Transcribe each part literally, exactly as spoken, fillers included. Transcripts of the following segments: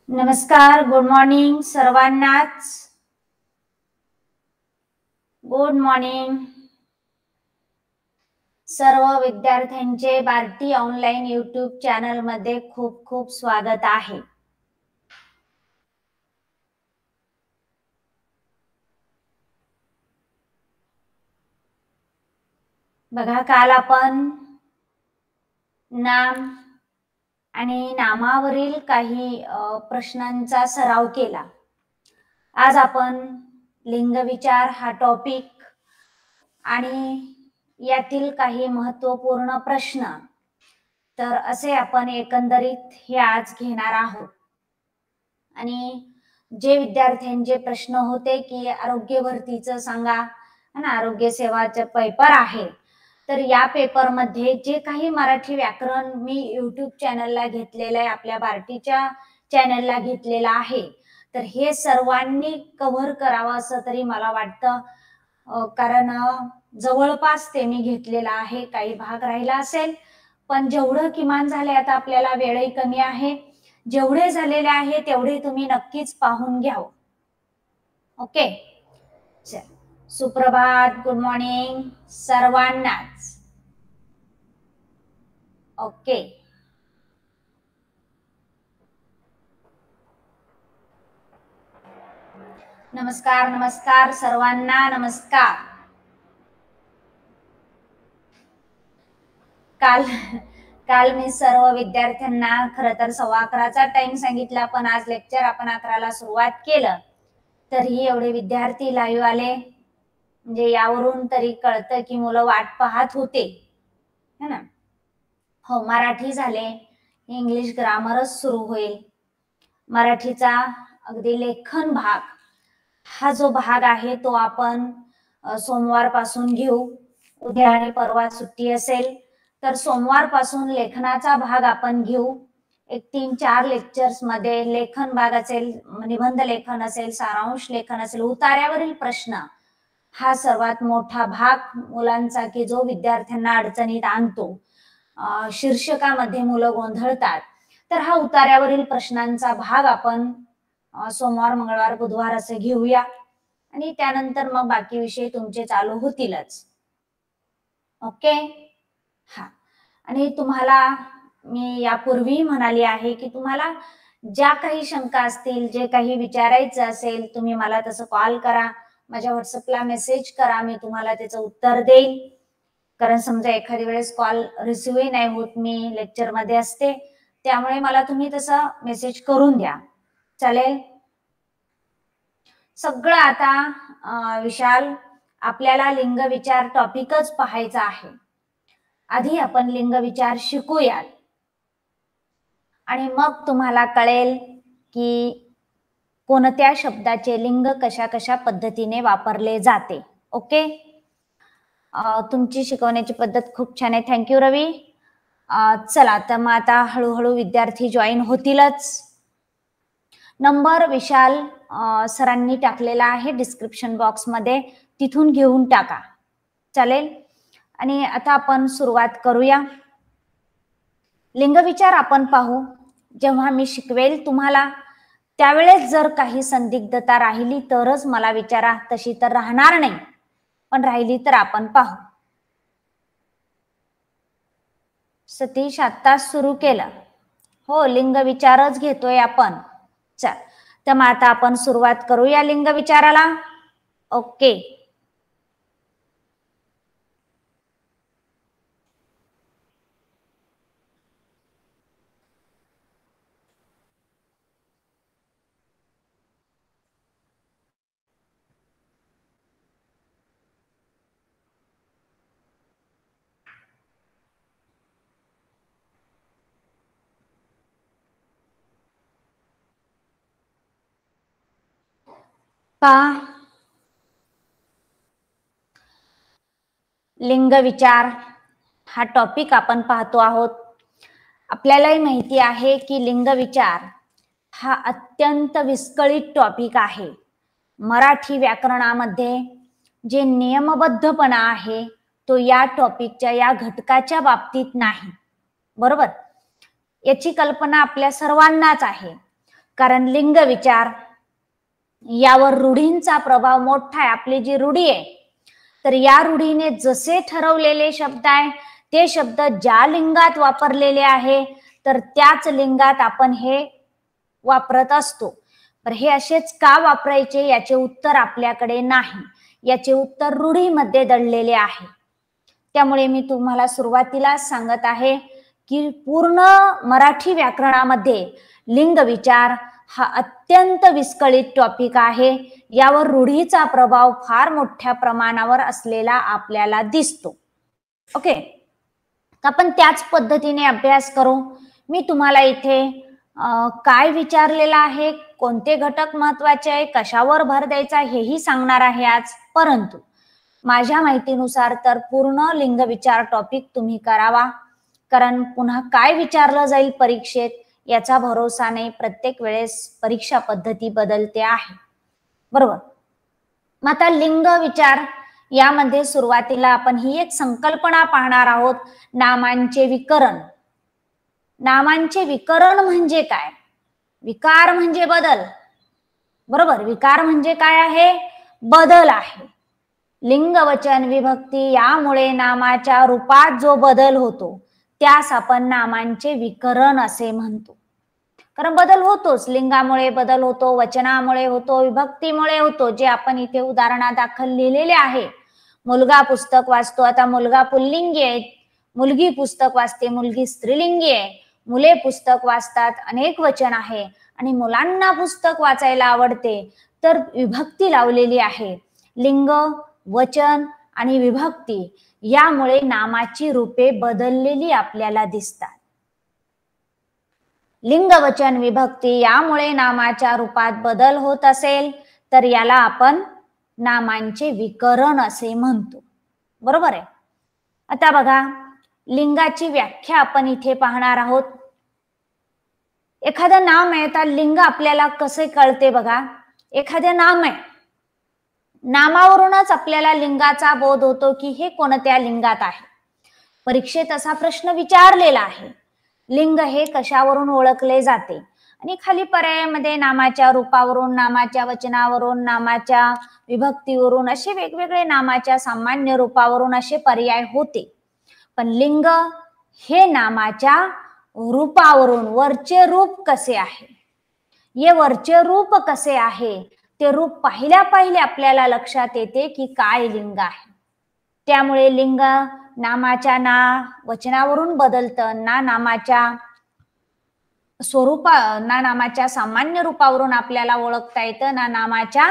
नमस्कार, good morning सर्वांनाच. Good morning सर्व विद्यार्थ्यांचे भारती ऑनलाईन यूट्यूब चॅनल मध्ये खूप खूप स्वागत आहे. बघा, काल आपण नाम आणि नामावरील काही प्रश्नांचा सराव केला. आज आपण लिंगविचार हा टॉपिक आणि यातील काही महत्त्वपूर्ण प्रश्न तर असे आपण एकंदरीत हे आज घेणार आहोत. आणि जे विद्यार्थ्यांचे प्रश्न होते की आरोग्य भरतीचं सांगा आणि आरोग्य सेवाचे पेपर आहे, तर या पेपर मध्ये जे काही मराठी व्याकरण मी यूट्यूब चॅनलला घेतलेलं आहे, आपल्या भारतीच्या चॅनलला घेतलेलं आहे, तर हे सर्वांनी कव्हर करावं असं तरी मला वाटतं. कारण जवळपास ते मी घेतलेला आहे. काही भाग राहिला असेल, पण जेवढं किमान झाले, आता आपल्याला वेळही कमी आहे, जेवढे झालेले आहे तेवढे तुम्ही नक्कीच पाहून घ्या. ओके, चल, सुप्रभात, गुड मॉर्निंग सर्वांनाच. ओके, नमस्कार नमस्कार सर्वांना नमस्कार. काल काल मी सर्व विद्यार्थ्यांना खरं तर सव्वा अकराचा टाइम सांगितला, पण आज लेक्चर आपण अकराला सुरुवात केलं, तरीही एवढे विद्यार्थी लाईव्ह आले, म्हणजे यावरून तरी कळतं की मुलं वाट पाहत होते, है ना. हो, मराठी झाले, इंग्लिश ग्रामरच सुरू होईल. मराठीचा अगदी लेखन भाग हा जो भाग आहे तो आपण सोमवार पासून घेऊ. उद्या आणि परवा सुट्टी असेल, तर सोमवार पासून लेखनाचा भाग आपण घेऊ. एक तीन चार लेक्चर्स मध्ये लेखन भाग असेल, निबंध लेखन असेल, सारांश लेखन असेल, उतार्यावरील प्रश्न हा सर्वात मोठा भाग मुलांचा की जो विद्यार्थ्यांना अडचणीत आणतो. शीर्षकामध्ये मुलं गोंधळतात, तर हा उतार्यावरील प्रश्नांचा भाग आपण सोमवार मंगळवार बुधवार असे घेऊया, आणि त्यानंतर मग बाकी विषय तुमचे चालू होतीलच. ओके, हा. आणि तुम्हाला मी यापूर्वी म्हणाली आहे की तुम्हाला ज्या काही शंका असतील, जे काही विचारायचं असेल, तुम्ही मला तसं कॉल करा, माझ्या व्हॉट्सअपला मेसेज करा, मी तुम्हाला त्याचं उत्तर देईल. कारण समजा एखाद्या वेळेस कॉल रिसिव्हही नाही होत, मी लेक्चर मध्ये असते, त्यामुळे मला तुम्ही तसं मेसेज करून द्या, चालेल. सगळं आता विशाल आपल्याला लिंग विचार टॉपिकच पाहायचा आहे. आधी आपण लिंग विचार शिकूयात आणि मग तुम्हाला कळेल की कोणत्या शब्दाचे लिंग कशा कशा पद्धतीने वापरले जाते. ओके, तुमची शिकवण्याची पद्धत खूप छान आहे, थँक्यू रवी. चला, तर मग आता हळूहळू विद्यार्थी जॉईन होतीलच. नंबर विशाल सरांनी टाकलेला आहे डिस्क्रिप्शन बॉक्स मध्ये, तिथून घेऊन टाका, चालेल. आणि आता आपण सुरुवात करूया. लिंगविचार आपण पाहू. जेव्हा मी शिकवेल तुम्हाला त्यावेळेस जर काही संदिग्धता राहिली तरच मला विचारा, तशी तर राहणार नाही, पण राहिली तर आपण पाहू. सतीश आत्ताच सुरू केलं. हो, लिंग विचारच घेतोय आपण. चल, तर मग आता आपण सुरुवात करूया लिंग विचाराला. ओके, पहा, लिंग विचार हा टॉपिक आपण पाहतो आहोत. आपल्यालाही माहिती आहे की लिंग विचार हा अत्यंत विस्कळीत टॉपिक आहे. मराठी व्याकरणामध्ये जे नियमबद्धपणा आहे तो या टॉपिकच्या या घटकाच्या बाबतीत नाही, बरोबर. याची कल्पना आपल्या सर्वांनाच आहे, कारण लिंग विचार यावर रूढींचा प्रभाव मोठा आहे. आपली जी रूढी आहे तर या रूढीने जसे ठरवलेले शब्द आहे ते शब्द ज्या लिंगात वापरलेले आहे तर त्याच लिंगात आपण हे वापरत असतो. तर हे असेच का वापरायचे याचे उत्तर आपल्याकडे नाही. याचे उत्तर रूढीमध्ये दडलेले आहे. त्यामुळे मी तुम्हाला सुरुवातीला सांगत आहे की पूर्ण मराठी व्याकरणामध्ये लिंग विचार हा अत्यंत विस्कळीत टॉपिक आहे. यावर रूढीचा प्रभाव फार मोठ्या प्रमाणावर असलेला आपल्याला दिसतो. ओके, आपण त्याच पद्धतीने अभ्यास करू. मी तुम्हाला इथे काय विचारलेलं आहे, कोणते घटक महत्वाचे आहे, कशावर भर द्यायचा हेही सांगणार आहे आज. परंतु माझ्या माहितीनुसार तर पूर्ण लिंग विचार टॉपिक तुम्ही करावा, कारण पुन्हा काय विचारलं जाईल परीक्षेत याचा भरोसा नाही. प्रत्येक वेळेस परीक्षा पद्धती बदलते आहे, बरोबर. मग आता लिंग विचार यामध्ये सुरुवातीला आपण ही एक संकल्पना पाहणार आहोत, नामांचे विकरण. नामांचे विकरण म्हणजे काय? विकार म्हणजे बदल, बरोबर. विकार म्हणजे काय आहे? बदल आहे. लिंग वचन विभक्ती यामुळे नामाच्या रूपात जो बदल होतो त्यास आपण नामांचे विकरण असे म्हणतो. कारण बदल होतोच, लिंगामुळे बदल होतो, वचनामुळे होतो, विभक्तीमुळे होतो, जे आपण इथे उदाहरणादाखल लिहिलेले आहे. मुलगा पुस्तक वाचतो, आता मुलगा पुल्लिंगी आहे. मुलगी पुस्तक वाचते, मुलगी स्त्रीलिंगी आहे. मुले पुस्तक वाचतात, अनेक वचन आहे. आणि मुलांना पुस्तक वाचायला आवडते तर विभक्ती लावलेली आहे. लिंग, वचन आणि विभक्ती यामुळे नामाची रूपे बदललेली आपल्याला दिसतात. लिंग, वचन, विभक्ती यामुळे नामाच्या रूपात बदल होत असेल तर याला आपण नामांचे विकरण असे म्हणतो, बरोबर आहे. आता बघा, लिंगाची व्याख्या आपण इथे पाहणार आहोत. एखादं नाम आहे तर लिंग आपल्याला कसे कळते बघा. एखादे नाम आहे, नामावरूनच आपल्याला लिंगाचा बोध होतो की हे कोणत्या लिंगात आहे. परीक्षेत असा प्रश्न विचारलेला आहे, लिंग हे कशावरून ओळखले जाते. आणि खाली पर्यायामध्ये नामाच्या रूपावरून, नामाच्या वचनावरून, नामाच्या विभक्तीवरून असे वेगवेगळे नामाच्या सामान्य रूपावरून असे पर्याय होते. पण लिंग हे नामाच्या रूपावरून, वरचे रूप कसे आहे, ये वरचे रूप कसे आहे ते रूप पाहिल्या पाहिले आपल्याला लक्षात येते की काय लिंग आहे. त्यामुळे लिंग नामाच्या ना वचनावरून बदलतं, ना नामाच्या स्वरूपा ना नामाच्या सामान्य रूपावरून आपल्याला ओळखता येतं, ना नामाच्या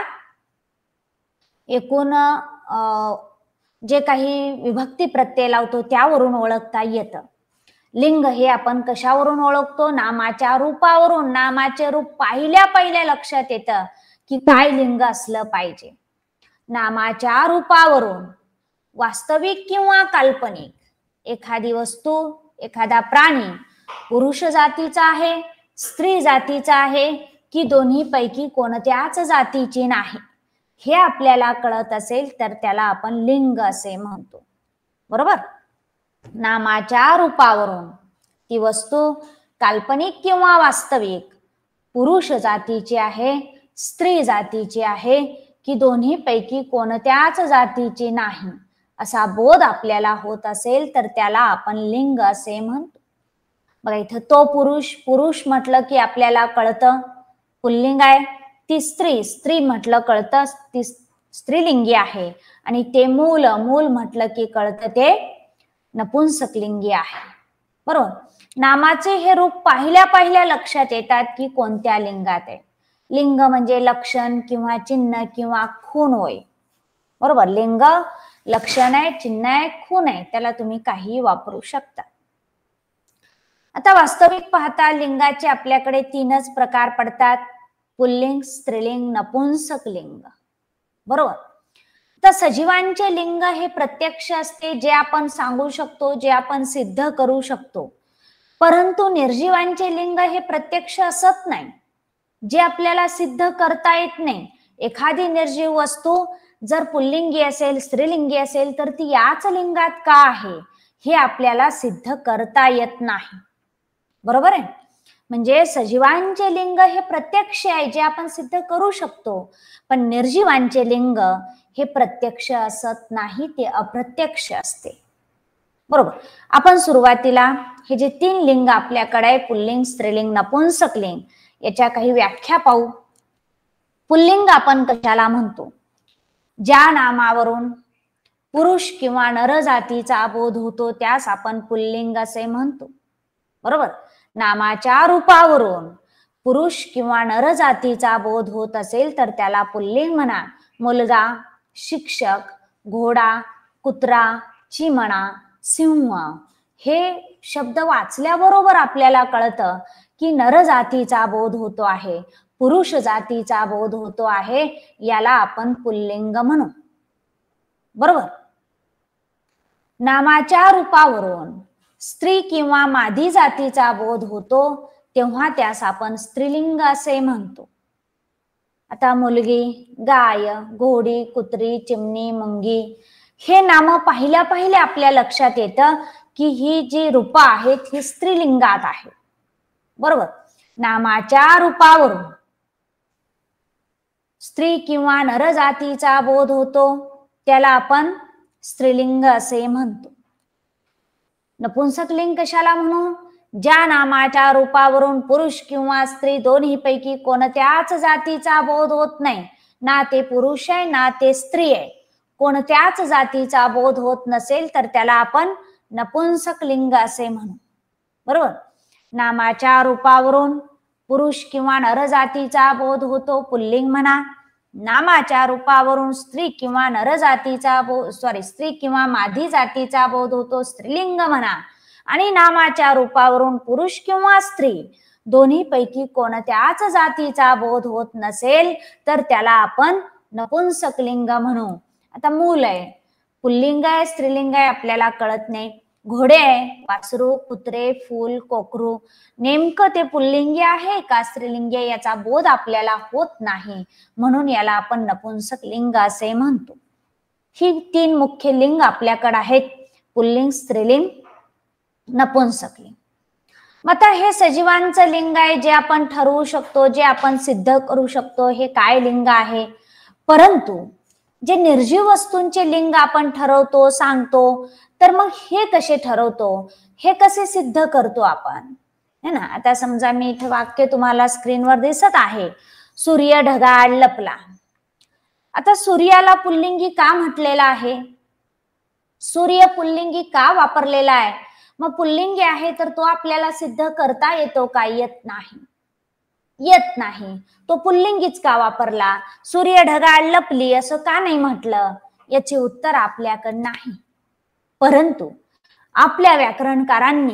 एकूण जे काही विभक्ती प्रत्यय लावतो त्यावरून ओळखता येतं. लिंग हे आपण कशावरून ओळखतो? नामाच्या रूपावरून. नामाचे रूप पाहिल्या पहिल्या लक्षात येतं की काय लिंग असलं पाहिजे. नामाच्या रूपावरून वास्तविक किंवा काल्पनिक एखादी वस्तू, एखादा प्राणी पुरुष जातीचा आहे, स्त्री जातीचा आहे की दोन्ही पैकी कोणत्याच जातीची नाही, हे आपल्याला कळत असेल तर त्याला आपण लिंग असे म्हणतो, बरोबर. नामाच्या रूपावरून ती वस्तू काल्पनिक किंवा वास्तविक पुरुष जातीची आहे, स्त्री जातीची आहे की दोन्ही पैकी कोणत्याच जातीची नाही असा बोध आपल्याला होत असेल तर त्याला आपण लिंग असे म्हणतो. बघा इथं तो पुरुष, पुरुष म्हटलं की आपल्याला कळतं पुल्लिंग आहे. ती स्त्री, स्त्री म्हटलं कळतं ती स्त्रीलिंगी आहे. आणि ते मूल, मूल म्हटलं की कळतं ते नपुंसकलिंगी आहे, बरोबर. नामाचे हे रूप पाहिल्या पाहिल्या लक्षात येतात की कोणत्या लिंगात आहे. लिंग म्हणजे लक्षण किंवा चिन्ह किंवा खूण होय, बरोबर. लिंग लक्षण आहे, चिन्ह आहे, खूण आहे, त्याला तुम्ही काही वापरू शकता. आता वास्तविक पाहता लिंगाचे आपल्याकडे तीनच प्रकार पडतात, पुल्लिंग, स्त्रीलिंग, नपुंसकलिंग, बरोबर. तर सजीवांचे लिंग हे प्रत्यक्ष असते, जे आपण सांगू शकतो, जे आपण सिद्ध करू शकतो. परंतु निर्जीवांचे लिंग हे प्रत्यक्ष असत नाही, जे आपल्याला सिद्ध करता येत नाही. एखादी निर्जीव वस्तू जर पुल्लिंगी असेल, स्त्रीलिंगी असेल तर ती याच लिंगात का आहे हे आपल्याला सिद्ध करता येत नाही, बरोबर आहे. म्हणजे सजीवांचे लिंग हे प्रत्यक्ष आहे, जे आपण सिद्ध करू शकतो, पण निर्जीवांचे लिंग हे प्रत्यक्ष असत नाही, ते अप्रत्यक्ष असते. बरोबर. आपण सुरुवातीला हे जे तीन लिंग आपल्याकडे आहे, पुल्लिंग, स्त्रीलिंग, नपुंसकलिंग, याच्या काही व्याख्या पाहू. पुल्लिंग आपण कशाला म्हणतो? ज्या नामावरून पुरुष किंवा नरजातीचा बोध होतो त्यास आपण पुल्लिंग असे म्हणतो. बरोबर. नामाच्या रूपावरून पुरुष किंवा नरजातीचा बोध होत असेल तर त्याला पुल्लिंग म्हणा. मुलगा, शिक्षक, घोडा, कुत्रा, चिमणा, सिंह हे शब्द वाचल्याबरोबर आपल्याला कळतं की नरजातीचा बोध होतो आहे, पुरुष जातीचा बोध होतो आहे, याला आपण पुल्लिंग म्हणू. बरोबर. नामाच्या रूपावरून स्त्री किंवा मादी जातीचा बोध होतो तेव्हा त्यास आपण स्त्रीलिंग असे म्हणतो. आता मुलगी, गाय, घोडी, कुत्री, चिमणी, मुंगी हे नाम पाहिल्या पाहिल्या आपल्या लक्षात येतं की ही जी रूप आहेत ही स्त्रीलिंगात आहे. बरोबर. नामाच्या रूपावरून स्त्री किंवा नरजातीचा बोध होतो त्याला आपण स्त्रीलिंग असे म्हणतो. नपुंसकलिंग कशाला म्हणू? ज्या नामाच्या रूपावरून पुरुष किंवा स्त्री दोन्ही पैकी कोणत्याच जातीचा बोध होत नाही, ना ते पुरुष आहे ना ते स्त्री आहे, कोणत्याच जातीचा बोध होत नसेल तर त्याला आपण नपुंसकलिंग असे म्हणू. बरोबर. नामाच्या रूपावरून पुरुष किंवा नरजातीचा बोध होतो, पुल्लिंग म्हणा. नामाच्या रूपावरून स्त्री किंवा नरजातीचा बोध सॉरी स्त्री किंवा मादी जातीचा बोध होतो, स्त्रीलिंग म्हणा. आणि नामाच्या रूपावरून पुरुष किंवा स्त्री दोन्ही पैकी कोणत्याच जातीचा बोध होत नसेल तर त्याला आपण नपुंसकलिंग म्हणू. आता मूल आहे, पुल्लिंग आहे स्त्रीलिंग आहे आपल्याला कळत नाही. घोडे आहे, वासरू, कुत्रे, फूल, कोकरू, नेमकं ते पुल्लिंगी आहे का स्त्रीलिंगी आहे याचा बोध आपल्याला होत नाही, म्हणून याला आपण नपुंसकलिंग असे म्हणतो. ही तीन मुख्य लिंग आपल्याकडे आहेत, पुल्लिंग, स्त्रीलिंग, नपुंसकलिंग. मग आता हे सजीवांचं लिंग आहे, जे आपण ठरवू शकतो, जे आपण सिद्ध करू शकतो, हे काय लिंग आहे. परंतु जे निर्जीव वस्तूंचे लिंग आपण ठरवतो, सांगतो, तर मग हे कसे ठरवतो, हे कसे सिद्ध करतो आपण, है ना. आता समजा मी इथे वाक्य तुम्हाला स्क्रीनवर दिसत आहे, सूर्य ढगाळ लपला. आता सूर्याला पुल्लिंगी का म्हटलेला आहे? सूर्य पुल्लिंगी का वापरलेला आहे? मग पुल्लिंगी आहे तर तो आपल्याला सिद्ध करता येतो का? येत नाही, येत नाही. तो पुल्लिंगीच का वापरला? सूर्य ढगाळ लपली असं का नाही म्हटलं? याचे उत्तर आपल्याकडे नाही. परंतु आपल्या व्याकरणकारांनी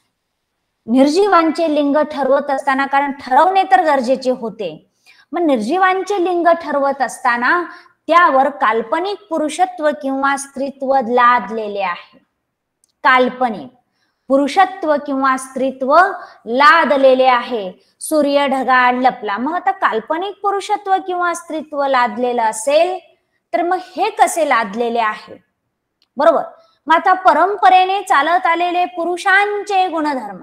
निर्जीवांचे लिंग ठरवत असताना, कारण ठरवणे तर गरजेचे होते, मग निर्जीवांचे लिंग ठरवत असताना त्यावर काल्पनिक पुरुषत्व किंवा स्त्रीत्व लादलेले आहे. काल्पनिक पुरुषत्व किंवा स्त्रीत्व लादलेले आहे. सूर्य ढगाळ लपला, मग आता काल्पनिक पुरुषत्व किंवा स्त्रीत्व लादलेलं असेल तर मग हे कसे लादलेले आहे? बरोबर. मग आता परंपरेने चालत आलेले पुरुषांचे गुणधर्म,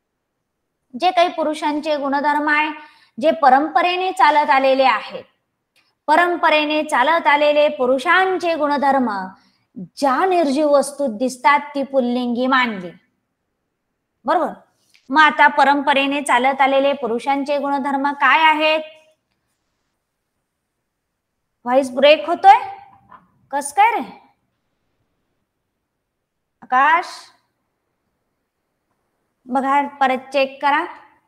जे काही पुरुषांचे गुणधर्म आहे, जे परंपरेने चालत आलेले आहेत, परंपरेने चालत आलेले पुरुषांचे गुणधर्म ज्या निर्जीव वस्तूत दिसतात ती पुल्लिंगी मानली. बरोबर. मग आता परंपरेने चालत आलेले पुरुषांचे गुणधर्म काय आहेत? व्हॉइस ब्रेक होतोय, कस काय रे आकाश? बघा, परत चेक करा.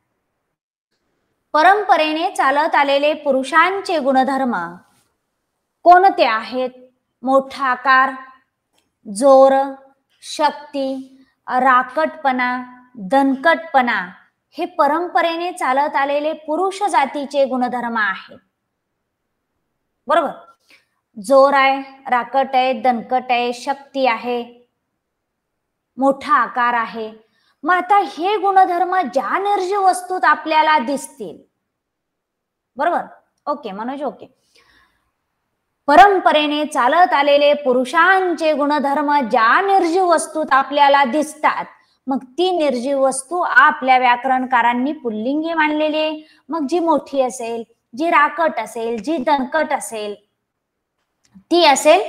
परंपरेने चालत आलेले पुरुषांचे गुणधर्म कोणते आहेत? मोठा आकार, जोर, शक्ती, राकटपणा, दणकटपणा हे परंपरेने चालत आलेले पुरुष जातीचे गुणधर्म आहेत. बरोबर. जोर आहे, राकट आहे, दणकट आहे, शक्ती आहे, मोठा आकार आहे. मग आता हे गुणधर्म ज्या निर्जीव वस्तूत आपल्याला दिसतील, बरोबर. Okay Manoj, okay. परंपरेने चालत आलेले पुरुषांचे गुणधर्म ज्या निर्जीव वस्तूत आपल्याला दिसतात, मग ती निर्जीव वस्तू आपल्या व्याकरणकारांनी पुल्लिंगी मानलेली आहे. मग जी मोठी असेल, जी राकट असेल, जी दणकट असेल ती असेल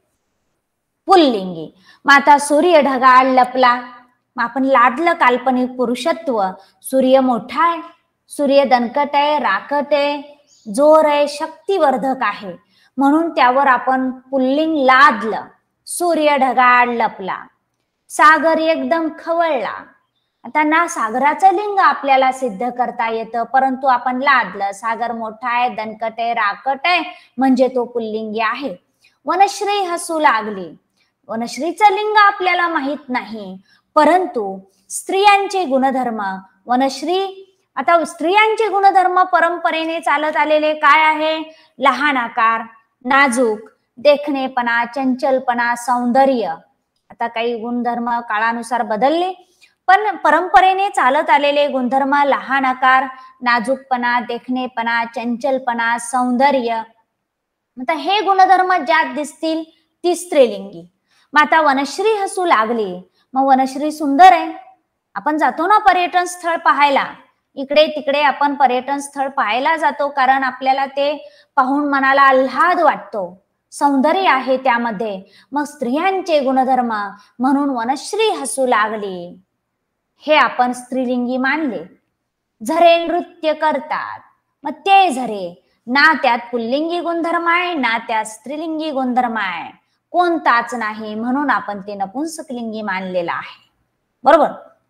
पुल्लिंगी. मग आता सूर्य ढगाळ लपला, मग आपण लादलं काल्पनिक पुरुषत्व. सूर्य मोठा आहे, सूर्य दणकट आहे, राकट आहे, जोर आहे, शक्तिवर्धक आहे, म्हणून त्यावर आपण पुल्लिंग लादलं. सूर्य ढगाळ लपला. सागर एकदम खवळला. आता ना सागराचं लिंग आपल्याला सिद्ध करता येतं, परंतु आपण लादलं. सागर मोठा आहे, दणकट आहे, राकट आहे, म्हणजे तो पुल्लिंगी आहे. वनश्री हसू लागली. वनश्रीचं लिंग आपल्याला माहित नाही, परंतु स्त्रियांचे गुणधर्म वनश्री, आता स्त्रियांचे गुणधर्म परंपरेने चालत आलेले काय आहे? लहान आकार, नाजूक, देखणेपणा, चंचलपणा, सौंदर्य. आता काही गुणधर्म काळानुसार बदलले, पण परंपरेने चालत आलेले गुणधर्म लहान आकार, नाजूकपणा, देखणेपणा, चंचलपणा, सौंदर्य. आता हे गुणधर्म ज्यात दिसतील ती स्त्रीलिंगी. मग आता वनश्री हसू लागली. मग वनश्री सुंदर आहे. आपण जातो ना पर्यटन स्थळ पाहायला, इकडे तिकडे आपण पर्यटन स्थळ पाहायला जातो, कारण आपल्याला ते पाहून मनाला आल्हाद वाटतो, सौंदर्य आहे त्यामध्ये. मग स्त्रियांचे गुणधर्म म्हणून वनश्री हसू लागली, हे आपण स्त्रीलिंगी मानले. झरे नृत्य करतात, मग ते झरे, ना त्यात पुल्लिंगी गुणधर्म आहे ना त्यात स्त्रीलिंगी गुणधर्म आहे, कोणताच नाही, म्हणून आपण ते नपुंसकलिंगी मानलेलं आहे. बरोबर.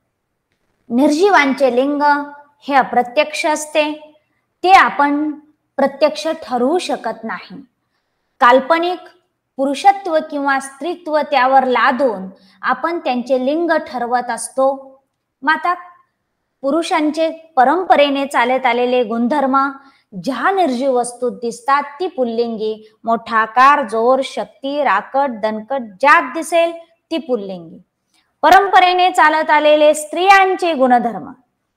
निर्जीवांचे लिंग हे अप्रत्यक्ष असते, ते आपण प्रत्यक्ष ठरवू शकत नाही. काल्पनिक पुरुषत्व किंवा स्त्रीत्व त्यावर लादून आपण त्यांचे लिंग ठरवत असतो. माता पुरुषांचे परंपरेने चालत आलेले गुणधर्म ज्या निर्जीव वस्तूत दिसतात ती पुल्लिंगी. मोठा आकार, जोर, शक्ती, राकट, दणकट ज्यात दिसेल ती पुल्लिंगी. परंपरेने चालत आलेले स्त्रियांचे गुणधर्म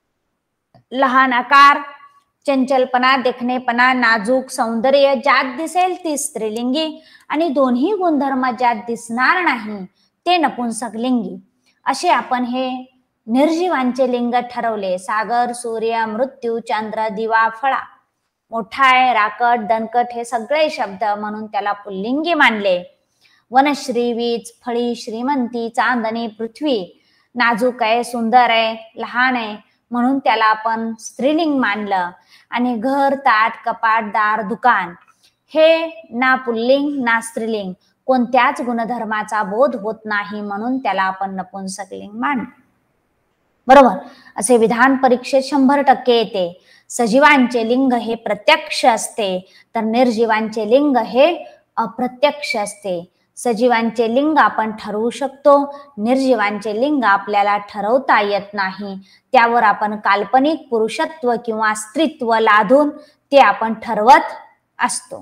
लहान आकार, चंचलपणा, देखणेपणा, नाजूक, सौंदर्य ज्यात दिसेल ती स्त्रीलिंगी. आणि दोन्ही गुणधर्म ज्यात दिसणार नाही ते नपुंसकलिंगी. असे आपण हे निर्जीवांचे लिंग ठरवले. सागर, सूर्य, मृत्यू, चंद्र, दिवा, फळा. मोठा आहे, राकट, दणकट हे सगळे शब्द म्हणून त्याला पुल्लिंगी मानले. वनश्री, वीज, फळी, श्रीमंती, चांदणी, पृथ्वी. नाजूक आहे, सुंदर आहे, लहान आहे, म्हणून त्याला आपण स्त्रीलिंग मानलं. आणि घर, ताट, कपाट, दार, दुकान हे ना पुल्लिंग ना स्त्रीलिंग, कोणत्याच गुणधर्माचा बोध होत नाही, म्हणून त्याला आपण नपुंसकलिंग मानलं. बरोबर. असे विधान परीक्षेत शंभर टक्के येते. सजीवांचे लिंग हे प्रत्यक्ष असते, तर निर्जीवांचे लिंग हे अप्रत्यक्ष असते. सजीवांचे लिंग आपण ठरवू शकतो, निर्जीवांचे लिंग आपल्याला ठरवता येत नाही. त्यावर आपण काल्पनिक पुरुषत्व किंवा स्त्रीत्व लादून ते आपण ठरवत असतो.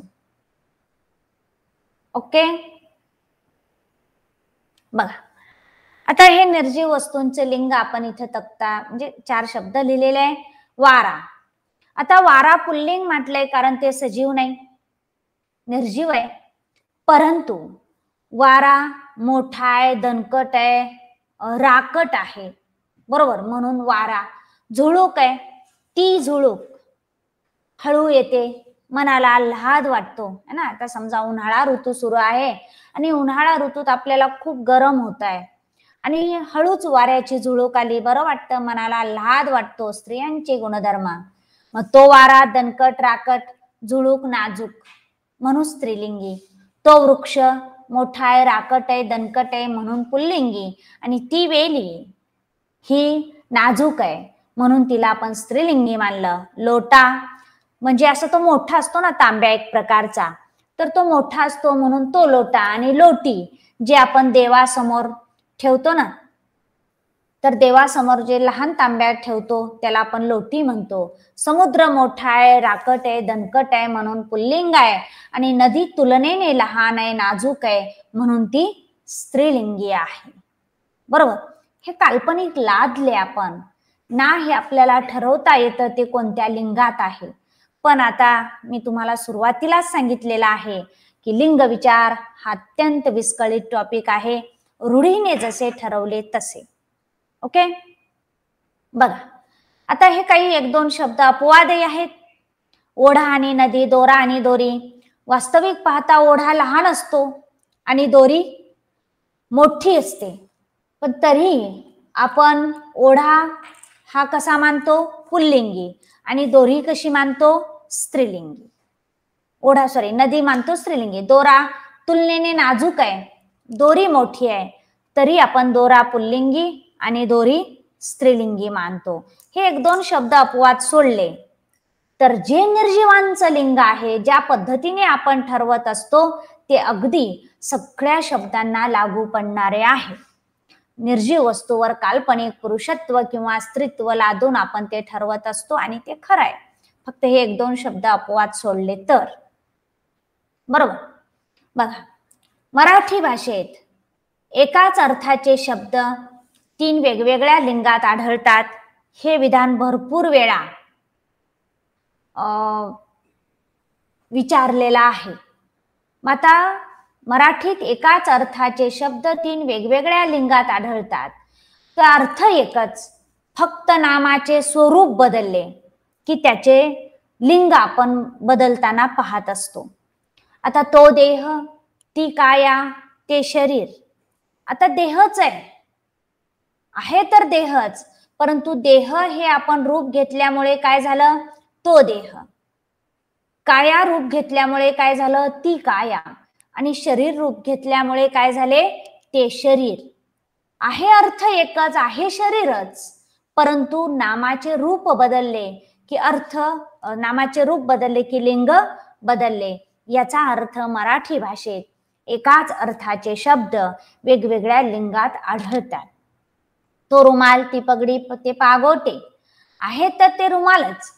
ओके. बघा, आता हे निर्जीव वस्तूंचे लिंग आपण इथे तक्ता म्हणजे चार शब्द लिहिलेले आहे. वारा. आता वारा पुल्लिंग म्हटलंय कारण ते सजीव नाही, निर्जीव आहे, परंतु वारा मोठा आहे, दणकट आहे, राकट आहे. बरोबर, म्हणून वारा. झुळूक आहे, ती झुळूक हळू येते, मनाला आल्हाद वाटतो है ना. आता समजा उन्हाळा ऋतू सुरू आहे आणि उन्हाळा ऋतूत आपल्याला खूप गरम होत आहे आणि हळूच वाऱ्याची झुळूक आली, बरं वाटतं, मनाला आल्हाद वाटतो. स्त्रियांचे गुणधर्म, मग तो वारा दणकट, राकट, झुळूक, नाजूक म्हणून स्त्रीलिंगी. तो वृक्ष मोठा आहे, राकट आहे, दणकट आहे म्हणून पुल्लिंगी. आणि ती वेली ही नाजूक आहे म्हणून तिला आपण स्त्रीलिंगी मानलं. लोटा म्हणजे असं तो मोठा असतो ना, तांब्या एक प्रकारचा, तर तो मोठा असतो म्हणून तो लोटा. आणि लोटी जे आपण देवासमोर ठेवतो ना, तर देवासमोर जे लहान तांब्या ठेवतो त्याला आपण लोटी म्हणतो. समुद्र मोठा आहे, राकट आहे, दणकट आहे म्हणून पुल्लिंग आहे. आणि नदी तुलनेने लहान आहे, नाजूक आहे म्हणून ती स्त्रीलिंगी आहे. बरोबर. हे काल्पनिक लादले आपण ना, हे आपल्याला ठरवता येतं ते कोणत्या लिंगात आहे. पण आता मी तुम्हाला सुरुवातीलाच सांगितलेलं आहे की लिंग विचार हा अत्यंत विस्कळीत टॉपिक आहे. रूढीने जसे ठरवले तसे. ओके, बघा आता हे काही एक दोन शब्द अपवादही आहेत. ओढा आणि नदी, दोरा आणि दोरी. वास्तविक पाहता ओढा लहान असतो आणि दोरी मोठी असते, पण तरी आपण ओढा हा कसा मानतो? पुल्लिंगी. आणि दोरी कशी मानतो? स्त्रीलिंगी. ओढा सॉरी नदी मानतो स्त्रीलिंगी. दोरा तुलनेने नाजूक आहे, दोरी मोठी आहे, तरी आपण दोरा पुल्लिंगी आणि दोरी स्त्रीलिंगी मानतो. हे एक दोन शब्द अपवाद सोडले तर जे निर्जीवांचं लिंग आहे, ज्या पद्धतीने आपण ठरवत असतो ते अगदी सगळ्या शब्दांना लागू पडणारे आहे. निर्जीव वस्तूवर काल्पनिक पुरुषत्व किंवा स्त्रीत्व लादून आपण ते ठरवत असतो आणि ते खरं आहे. फक्त हे एक दोन शब्द अपवाद सोडले तर. बरोबर, बघा मराठी भाषेत एकाच अर्थाचे शब्द तीन वेगवेगळ्या लिंगात आढळतात. हे विधान भरपूर वेळा विचारलेला आहे. आता मराठीत एकाच अर्थाचे शब्द तीन वेगवेगळ्या लिंगात आढळतात तर अर्थ एकच, फक्त नामाचे स्वरूप बदलले की त्याचे लिंग आपण बदलताना पाहत असतो. आता तो देह, ती काया, ते शरीर. आता देहच आहे आहे तर देहच, परंतु देह हे आपण रूप घेतल्यामुळे काय झालं? तो देह. काया रूप घेतल्यामुळे काय झालं? ती काया. आणि शरीर रूप घेतल्यामुळे काय झाले? ते शरीर. आहे अर्थ एकच, आहे शरीरच, परंतु नामाचे रूप बदलले की अर्थ, नामाचे रूप बदलले की लिंग बदलले. याचा अर्थ मराठी भाषेत एकाच अर्थाचे शब्द वेगवेगळ्या लिंगात आढळतात. तो रुमाल, ती पगडी, ते पागोटे आहे तर ते रुमालच.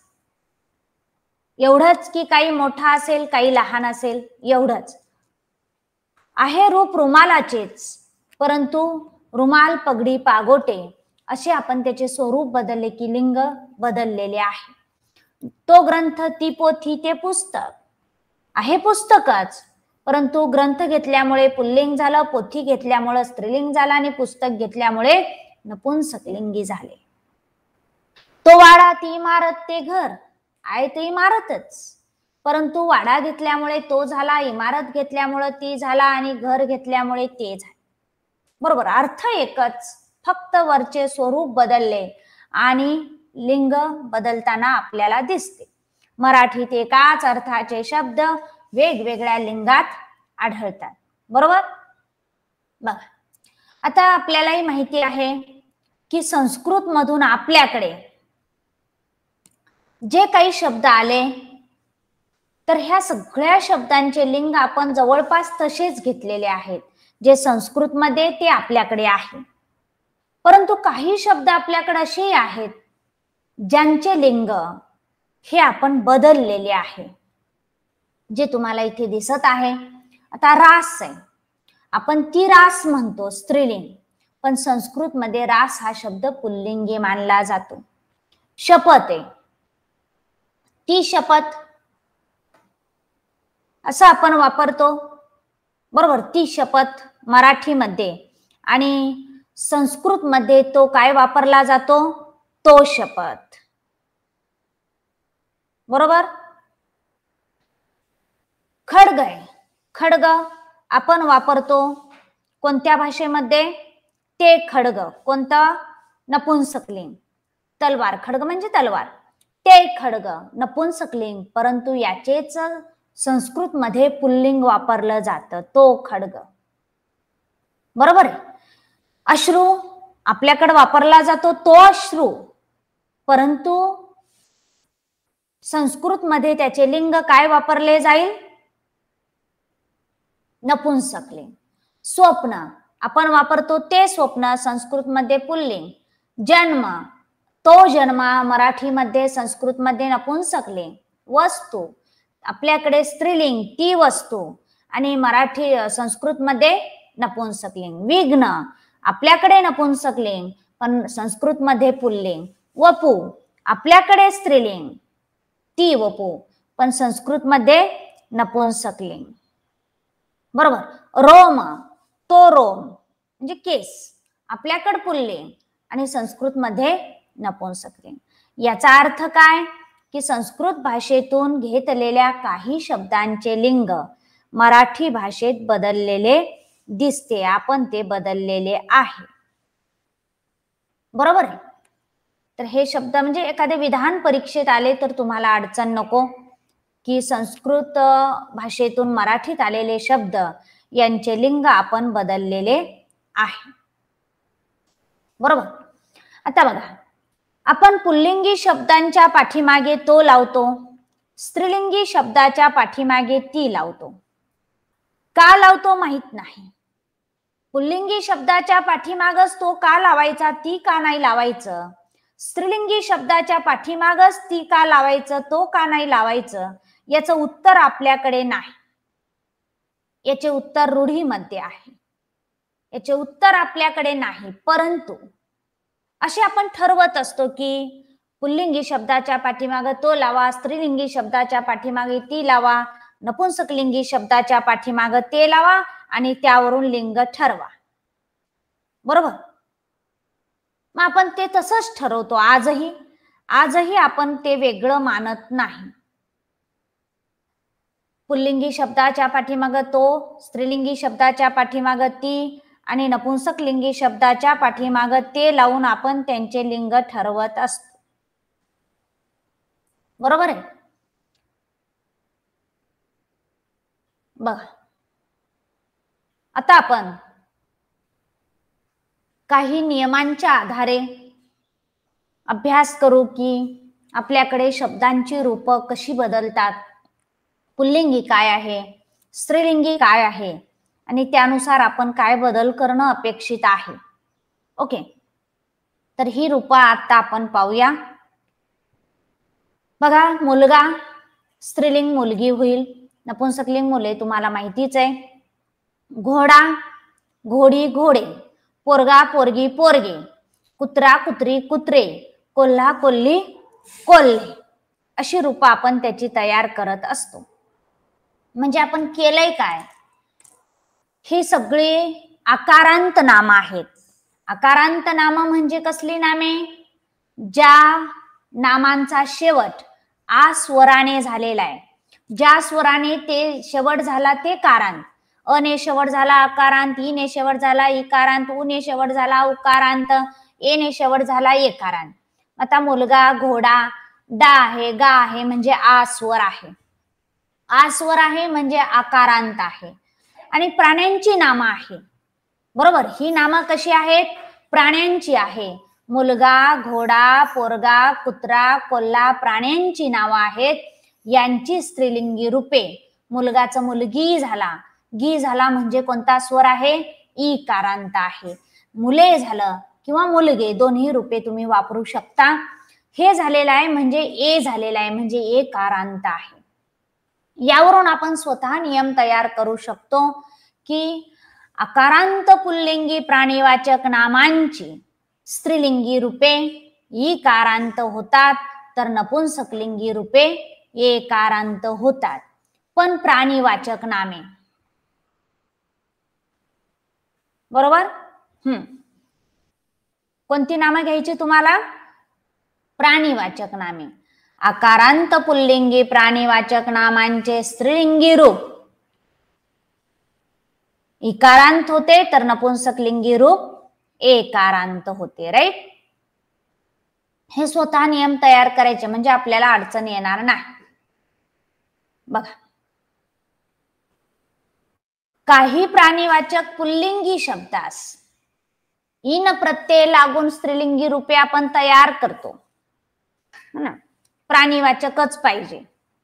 एवढंच की काही मोठा असेल, काही लहान असेल, एवढंच आहे. रूप रुमालाचेच, परंतु रुमाल, पगडी, पागोटे असे आपण त्याचे स्वरूप बदलले की लिंग बदललेले आहे. तो ग्रंथ, ती पोथी, ते पुस्तक आहे पुस्तकच, परंतु ग्रंथ घेतल्यामुळे पुल्लिंग झालं, पोथी घेतल्यामुळे स्त्रीलिंग झालं आणि पुस्तक घेतल्यामुळे नपुंसकलिंगी झाले. तो वाडा, ती इमारत, ते घर आहे ते इमारतच, परंतु वाडा घेतल्यामुळे तो झाला, इमारत घेतल्यामुळे ती झाला आणि घर घेतल्यामुळे ते झाले. बरोबर, अर्थ एकच, फक्त वरचे स्वरूप बदलले आणि लिंग बदलताना आपल्याला दिसते. मराठीत एकाच अर्थाचे शब्द वेगवेगळ्या लिंगात आढळतात. बरोबर, बघा आता आपल्यालाही माहिती आहे की संस्कृत मधून आपल्याकडे जे काही शब्द आले तर ह्या सगळ्या शब्दांचे लिंग आपण जवळपास तसेच घेतलेले आहेत. जे संस्कृत मध्ये ते आपल्याकडे आहे, परंतु काही शब्द आपल्याकडे असेही आहेत ज्यांचे लिंग हे आपण बदललेले आहे, जे तुम्हाला इथे दिसत आहे. आता रास आहे, आपण ती रास म्हणतो स्त्रीलिंग, पण संस्कृत मध्ये रास हा शब्द पुल्लिंगी मानला जातो. शपथ आहे, ती शपथ असं आपण वापरतो. बरोबर, ती शपथ मराठीमध्ये, आणि संस्कृत मध्ये तो काय वापरला जातो? तो शपथ. बरोबर, खड्ग आहे, खड्ग आपण वापरतो कोणत्या भाषेमध्ये? ते खड्ग. कोणता? नपुंसकलिंग. तलवार, खड्ग म्हणजे तलवार, ते खड्ग नपुंसकलिंग, परंतु याचेच संस्कृत मध्ये पुल्लिंग वापरलं जातं, तो खड्ग. बरोबर आहे. अश्रू आपल्याकडे वापरला जातो, तो अश्रू, परंतु संस्कृत मध्ये त्याचे लिंग काय वापरले जाईल? नपुंसकलिंग. स्वप्न आपण वापरतो ते स्वप्न, संस्कृत मध्ये पुल्लिंग. जन्म, तो जन्म मराठीमध्ये, संस्कृत मध्ये नपुंसकलिंग. वस्तू आपल्याकडे स्त्रीलिंग, ती वस्तू, आणि मराठी संस्कृत मध्ये नपुंसकलिंग. विघ्न आपल्याकडे नपुंसकलिंग पण संस्कृत मध्ये पुल्लिंग. वपू आपल्याकडे स्त्रीलिंग, ती वपू, पण संस्कृत मध्ये नपुंसकलिंग. बरोबर. रोम, तो रोम म्हणजे केस, आपल्याकडे पुल्लिंग, आणि संस्कृत मध्ये नपुंसकलिंग. याचा अर्थ काय की संस्कृत भाषेतून घेतलेल्या काही शब्दांचे लिंग मराठी भाषेत बदललेले दिसते, आपण ते बदललेले आहे. बरोबर आहे. तर हे शब्द म्हणजे एखादे विधान परीक्षेत आले तर तुम्हाला अडचण नको की संस्कृत भाषेतून मराठीत आलेले शब्द यांचे लिंग आपण बदललेले आहे. बरोबर. आता बघा, आपण पुल्लिंगी शब्दांच्या पाठीमागे तो लावतो, स्त्रीलिंगी शब्दाच्या पाठीमागे ती लावतो. का लावतो माहित नाही. पुल्लिंगी शब्दाच्या पाठीमागच तो का लावायचा, ती का नाही लावायचं. स्त्रीलिंगी शब्दाच्या पाठीमागच ती का लावायचं, तो का नाही लावायचं, याचं उत्तर आपल्याकडे नाही. याचे उत्तर रूढीमध्ये आहे. याचे उत्तर आपल्याकडे नाही. परंतु असे आपण ठरवत असतो की पुल्लिंगी शब्दाच्या पाठीमागे तो लावा, स्त्रीलिंगी शब्दाच्या पाठीमागे ती लावा, नपुंसकलिंगी शब्दाच्या पाठीमागे ते लावा आणि त्यावरून लिंग ठरवा. बरोबर. मग आपण ते तसंच ठरवतो आजही. आजही आपण ते वेगळं मानत नाही. पुल्लिंगी शब्दाच्या पाठीमागे तो, स्त्रीलिंगी शब्दाच्या पाठीमागे ती आणि नपुंसकलिंगी शब्दाच्या पाठीमागे ते लावून आपण त्यांचे लिंग ठरवत असतो. बरोबर आहे. बघा, आता आपण काही नियमांच्या आधारे अभ्यास करू की आपल्याकडे शब्दांची रूप कशी बदलतात, पुल्लिंगी काय आहे, स्त्रीलिंगी काय आहे आणि त्यानुसार आपण काय बदल करणं अपेक्षित आहे. ओके. तर ही रूप आता आपण पाहूया. बघा, मुलगा स्त्रीलिंग मुलगी होईल, नपुंसकलिंग मुले तुम्हाला माहितीच आहे. घोडा घोडी घोडे, पोरगा पोरगी पोरगे, कुत्रा कुत्री कुत्रे, कोल्हा कोल्ही कोल्हे, अशी रूप आपण त्याची तयार करत असतो. म्हणजे आपण केलंय काय, ही सगळी आकारांत नाम आहेत. आकारांत नाम म्हणजे कसली नामे, ज्या नामांचा शेवट आ स्वराने झालेला आहे. ज्या स्वराने ते शेवट झाला ते कारांत. अ ने शेवट झाला अकारांत, ई ने शेवट झाला इकारांत, उ ने शेवट झाला उकारांत, ए ने शेवट झाला एकारांत. आता मुलगा घोडा, डा आहे गा आहे म्हणजे आ स्वर आहे. आ स्वर आहे म्हणजे आकारांत आहे. आणि प्राण्यांची नामं आहे. बरोबर. ही नामं कशी आहेत, प्राण्यांची आहे. मुलगा घोडा पोरगा कुत्रा कोल्हा प्राण्यांची नावं आहेत. यांची स्त्रीलिंगी रूपे, मुलगाचं मुलगी झाला, गी झाला म्हणजे कोणता स्वर आहे, ई कारांत आहे. मुले झालं किंवा मुलगे दोन्ही रूपे तुम्ही वापरू शकता. हे झालेलं आहे म्हणजे ए झालेला आहे म्हणजे ए कारांत आहे. यावरून आपण स्वतः नियम तयार करू शकतो की आकारांत पुल्लिंगी प्राणीवाचक नामांची स्त्रीलिंगी रूपे ई कारांत होतात, तर नपुंसकलिंगी रूपे एकारांत होतात. पण प्राणीवाचक नामे, बरोबर. हम्म कोणती नामं घ्यायची तुम्हाला, प्राणीवाचक नामे. आकारांत पुल्लिंगी प्राणीवाचक नामांचे स्त्रीलिंगी रूप इकारांत होते, तर नपुंसकलिंगी रूप एकारांत होते. राईट. हे स्वतः नियम तयार करायचे म्हणजे आपल्याला अडचण येणार नाही. बघा, काही प्राणीवाचक पुल्लिंगी शब्दास इन प्रत्यय लागून स्त्रीलिंगी रूपे आपण तयार करतो ना, प्राणीवाचकच पाहिजे.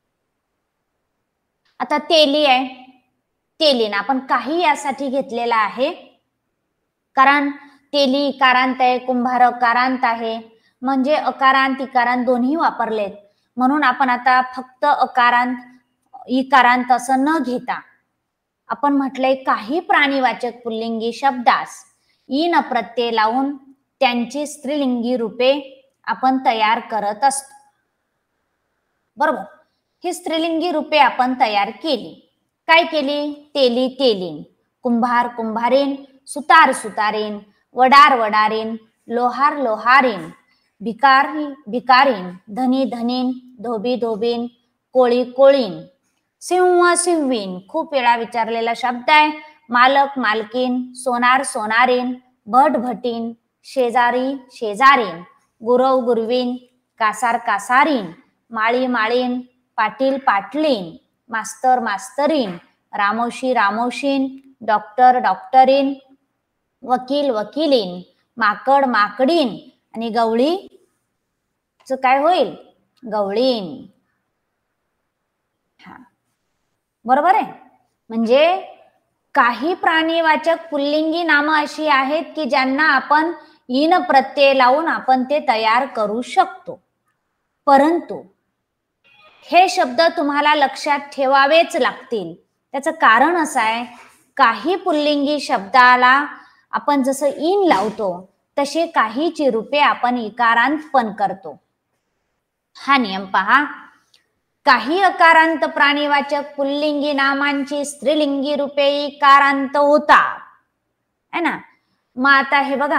आता तेली आहे, तेलीन आपण काही यासाठी घेतलेला आहे कारण तेली इकारांत आहे, कुंभार अकारांत आहे, म्हणजे अकारांत इकारांत दोन्ही वापरलेत. म्हणून आपण आता फक्त अकारांत इकारांत असं न घेता आपण म्हटलंय काही प्राणीवाचक पुल्लिंगी शब्दास इन प्रत्यय लावून त्यांची स्त्रीलिंगी रूपे आपण तयार करत असतो. बरोबर. ही स्त्रीलिंगी रूपे आपण तयार केली. काय केली, तेली तेलीन, कुंभार कुंभारीन, सुतार सुतारीन, वडार वडारीन, लोहार लोहारीन, भिकारी भिकारीन, धनी धनीन, धोबी धोबीन, कोळी कोळीन, सिंह सिंवीन, खूप वेळा विचारलेला शब्द आहे. मालक मालकीन, सोनार सोनारीन, भट भटीन, शेजारी शेजारीन, गुरव गुरवीन, कासार कासारीन, माळी माळीन, पाटील पाटलीन, मास्तर मास्तरीन, रामोशी रामोशीन, डॉक्टर डॉक्टरीन, वकील वकिलीन, माकड माकडीन आणि गवळी च काय होईल? गवळीन. हा बरोबर आहे. म्हणजे काही प्राणीवाचक पुल्लिंगी नामं अशी आहेत की ज्यांना आपण इन प्रत्यय लावून आपण ते तयार करू शकतो. परंतु हे शब्द तुम्हाला लक्षात ठेवावेच लागतील. त्याचं कारण असं आहे, काही पुल्लिंगी शब्दाला आपण जसं इन लावतो तसे काहीची रूपे आपण इकारांत पण करतो. हा नियम पहा. काही अकारांत प्राणीवाचक पुल्लिंगी नामांची स्त्रीलिंगी रूपे इकारांत होतात है ना. मग आता हे बघा,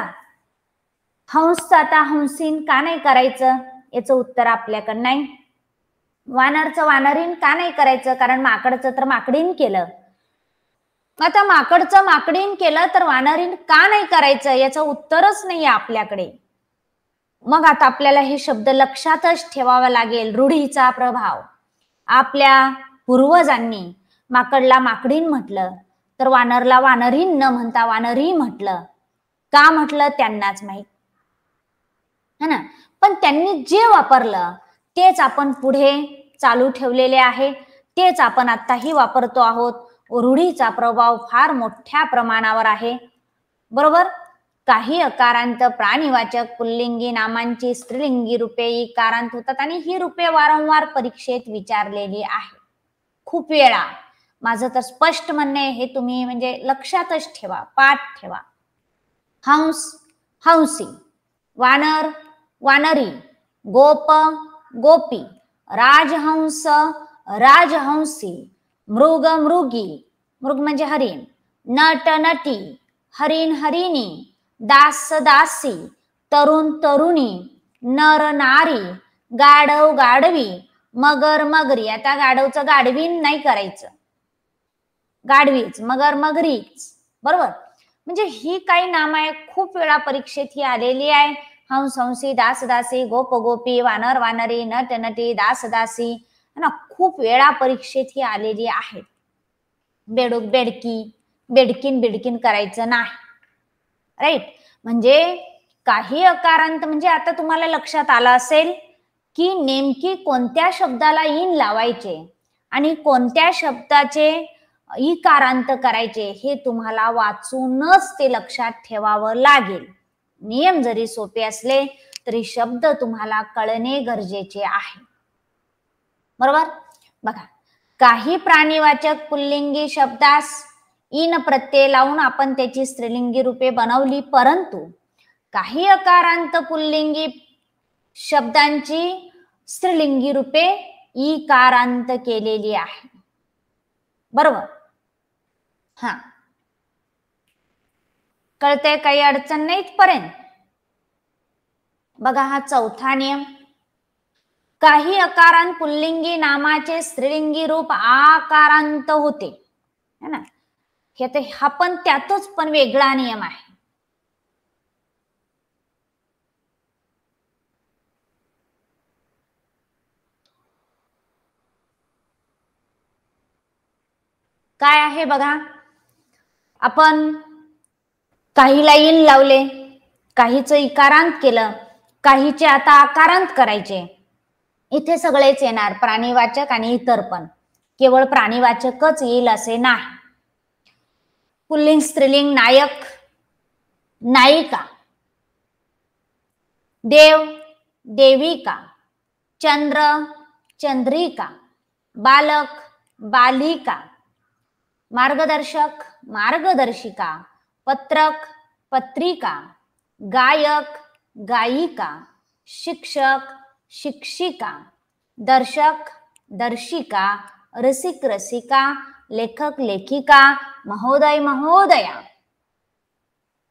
हंस आता हंसीन का नाही करायचं याचं उत्तर आपल्याकडे नाही. वानरचं वानरीन का नाही करायचं, कारण माकडचं तर माकडीन केलं. आता माकडचं माकडीन केलं तर वानरीन का नाही करायचं याचं उत्तरच नाही आपल्याकडे. मग आता आपल्याला हे शब्द लक्षातच ठेवावा लागेल. रूढीचा प्रभाव. आपल्या पूर्वजांनी माकडला माकडीन म्हटलं तर वानरला वानरीन न म्हणता वानरी म्हटलं. का म्हटलं त्यांनाच माहित है ना. पण त्यांनी जे वापरलं तेच आपण पुढे चालू ठेवलेले आहे, तेच आपण आताही वापरतो आहोत. रूढीचा प्रभाव फार मोठ्या प्रमाणावर आहे. बरोबर. काही अकारांत प्राणीवाचक पुल्लिंगी नामांची स्त्रीलिंगी रूपे इकारांत होतात आणि ही रूपे वारंवार परीक्षेत विचारलेली आहे खूप वेळा. माझं तर स्पष्ट म्हणणे हे तुम्ही म्हणजे लक्षातच ठेवा, पाठ ठेवा. हंस हंसी, वानर वानरी, गोप गोपी, राजहंस राजहंसी, मृग मृगी, मृग म्हणजे हरिण, नट नटी, हरिण हरिणी, दास दासी, तरुण तरुणी, नर नारी, गाढव गाढवी, मगर मगरी. आता गाढवचं गाढवीन नाही करायचं, गाढवीच, मगर मगरीच. बरोबर. म्हणजे ही काही नाम आहे खूप वेळा परीक्षेत ही आलेली आहे. हंस हंसी, दास दासी, गोप गोपी, वानर वानरी, नट नटी, दास दासी ना, खूप वेळा परीक्षेत ही आलेली आहेत. बेडूक बेडकी, बेडकीन बिडकीन करायचं नाही. राईट. म्हणजे काही अकारांत म्हणजे आता तुम्हाला लक्षात आलं असेल की नेमकी कोणत्या शब्दाला इन लावायचे आणि कोणत्या शब्दाचे इकारांत करायचे हे तुम्हाला वाचूनच ते लक्षात ठेवावं लागेल. नियम जरी सोपे असले तरी शब्द तुम्हाला कळणे गरजेचे आहे. बरोबर. बघा, काही प्राणीवाचक पुल्लिंगी शब्दास इन प्रत्यय लावून आपण त्याची स्त्रीलिंगी रूपे बनवली, परंतु काही अकारांत पुल्लिंगी शब्दांची स्त्रीलिंगी रूपे इकारांत केलेली आहे. बरोबर. हा कळते, काही अडचण नाही इथपर्यंत. बघा, हा चौथा नियम. काही अकारांत पुल्लिंगी नामाचे स्त्रीलिंगी रूप आकारांत होते है ना. हे ते हा पण त्यातच पण वेगळा नियम आहे. काय आहे बघा, आपण काहीला इन लावले, काहीच इकारांत केलं, काहीचे आता आकारांत करायचे. इथे सगळेच येणार, प्राणीवाचक आणि इतर पण. केवळ प्राणीवाचकच येईल असे नाही. पुल्लिंग स्त्रीलिंग नायक नायिका, देव देविका, चंद्र चंद्रिका, बालक बालिका, मार्गदर्शक मार्गदर्शिका, पत्रक पत्रिका, गायक गायिका, शिक्षक शिक्षिका, दर्शक दर्शिका, रसिक रसिका, लेखक लेखिका, महोदय महोदया.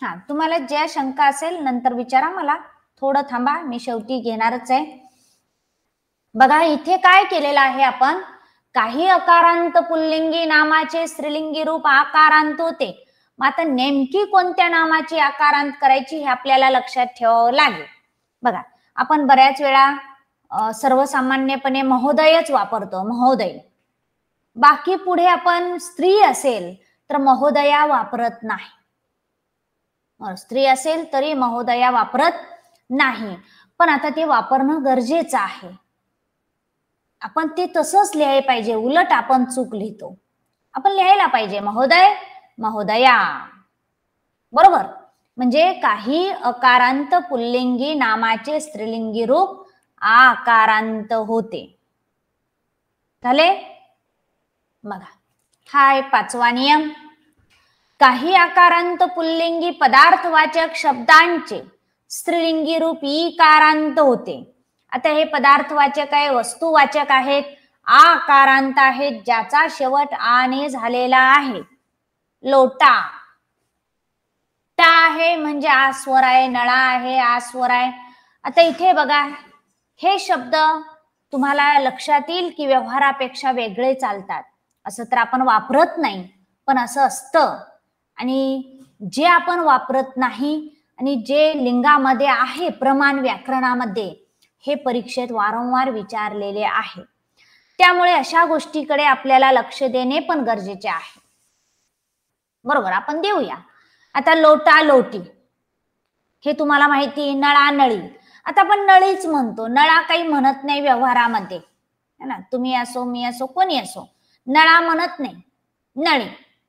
हा, तुम्हाला ज्या शंका असेल नंतर विचारा मला, थोडं थांबा, मी शेवटी घेणारच आहे. बघा इथे काय केलेलं आहे आपण, काही अकारांत पुल्लिंगी नामाचे स्त्रीलिंगी रूप आकारांत होते. मग आता नेमकी कोणत्या नामाची आकारांत करायची हे आपल्याला लक्षात ठेवावं लागेल. बघा आपण बऱ्याच वेळा सर्वसामान्यपणे महोदयच वापरतो, महोदय. बाकी पुढे आपण स्त्री असेल तर महोदया वापरत नाही, स्त्री असेल तरी महोदया वापरत नाही. पण आता ते वापरणं गरजेचं आहे, आपण ते तसंच लिहायला पाहिजे. उलट आपण चूक लिहितो, आपण लिहायला पाहिजे महोदय महोदया, बरोबर. म्हणजे काही अकारांत पुल्लिंगी नामाचे स्त्रीलिंगी रूप आकारांत होते. झाले. बघा हा आहे पाचवा नियम. काही आकारांत पुल्लिंगी पदार्थवाचक शब्दांचे स्त्रीलिंगी रूप ईकारांत होते. आता हे पदार्थवाचक आहे, वस्तुवाचक आहेत, आकारांत आहेत, ज्याचा शेवट आने झालेला आहे. लोटा, टा आहे म्हणजे आ स्वर आहे, नळा आहे आ स्वर आहे. आता इथे बघा हे शब्द तुम्हाला लक्षात येईल की व्यवहारापेक्षा वेगळे चालतात. असं तर आपण वापरत नाही, पण असं असतं. आणि जे आपण वापरत नाही आणि जे लिंगामध्ये आहे प्रमाण व्याकरणामध्ये, हे परीक्षेत वारंवार विचारलेले आहे. त्यामुळे अशा गोष्टीकडे आपल्याला लक्ष देणे पण गरजेचे आहे, बरोबर. आपण देऊया. आता लोटा लोटी हे तुम्हाला माहिती, नळा नळी. आता आपण नळीच म्हणतो, नळा काही म्हणत नाही व्यवहारामध्ये, है ना. तुम्ही असो मी असो कोणी असो नळा म्हणत नाही, नळी,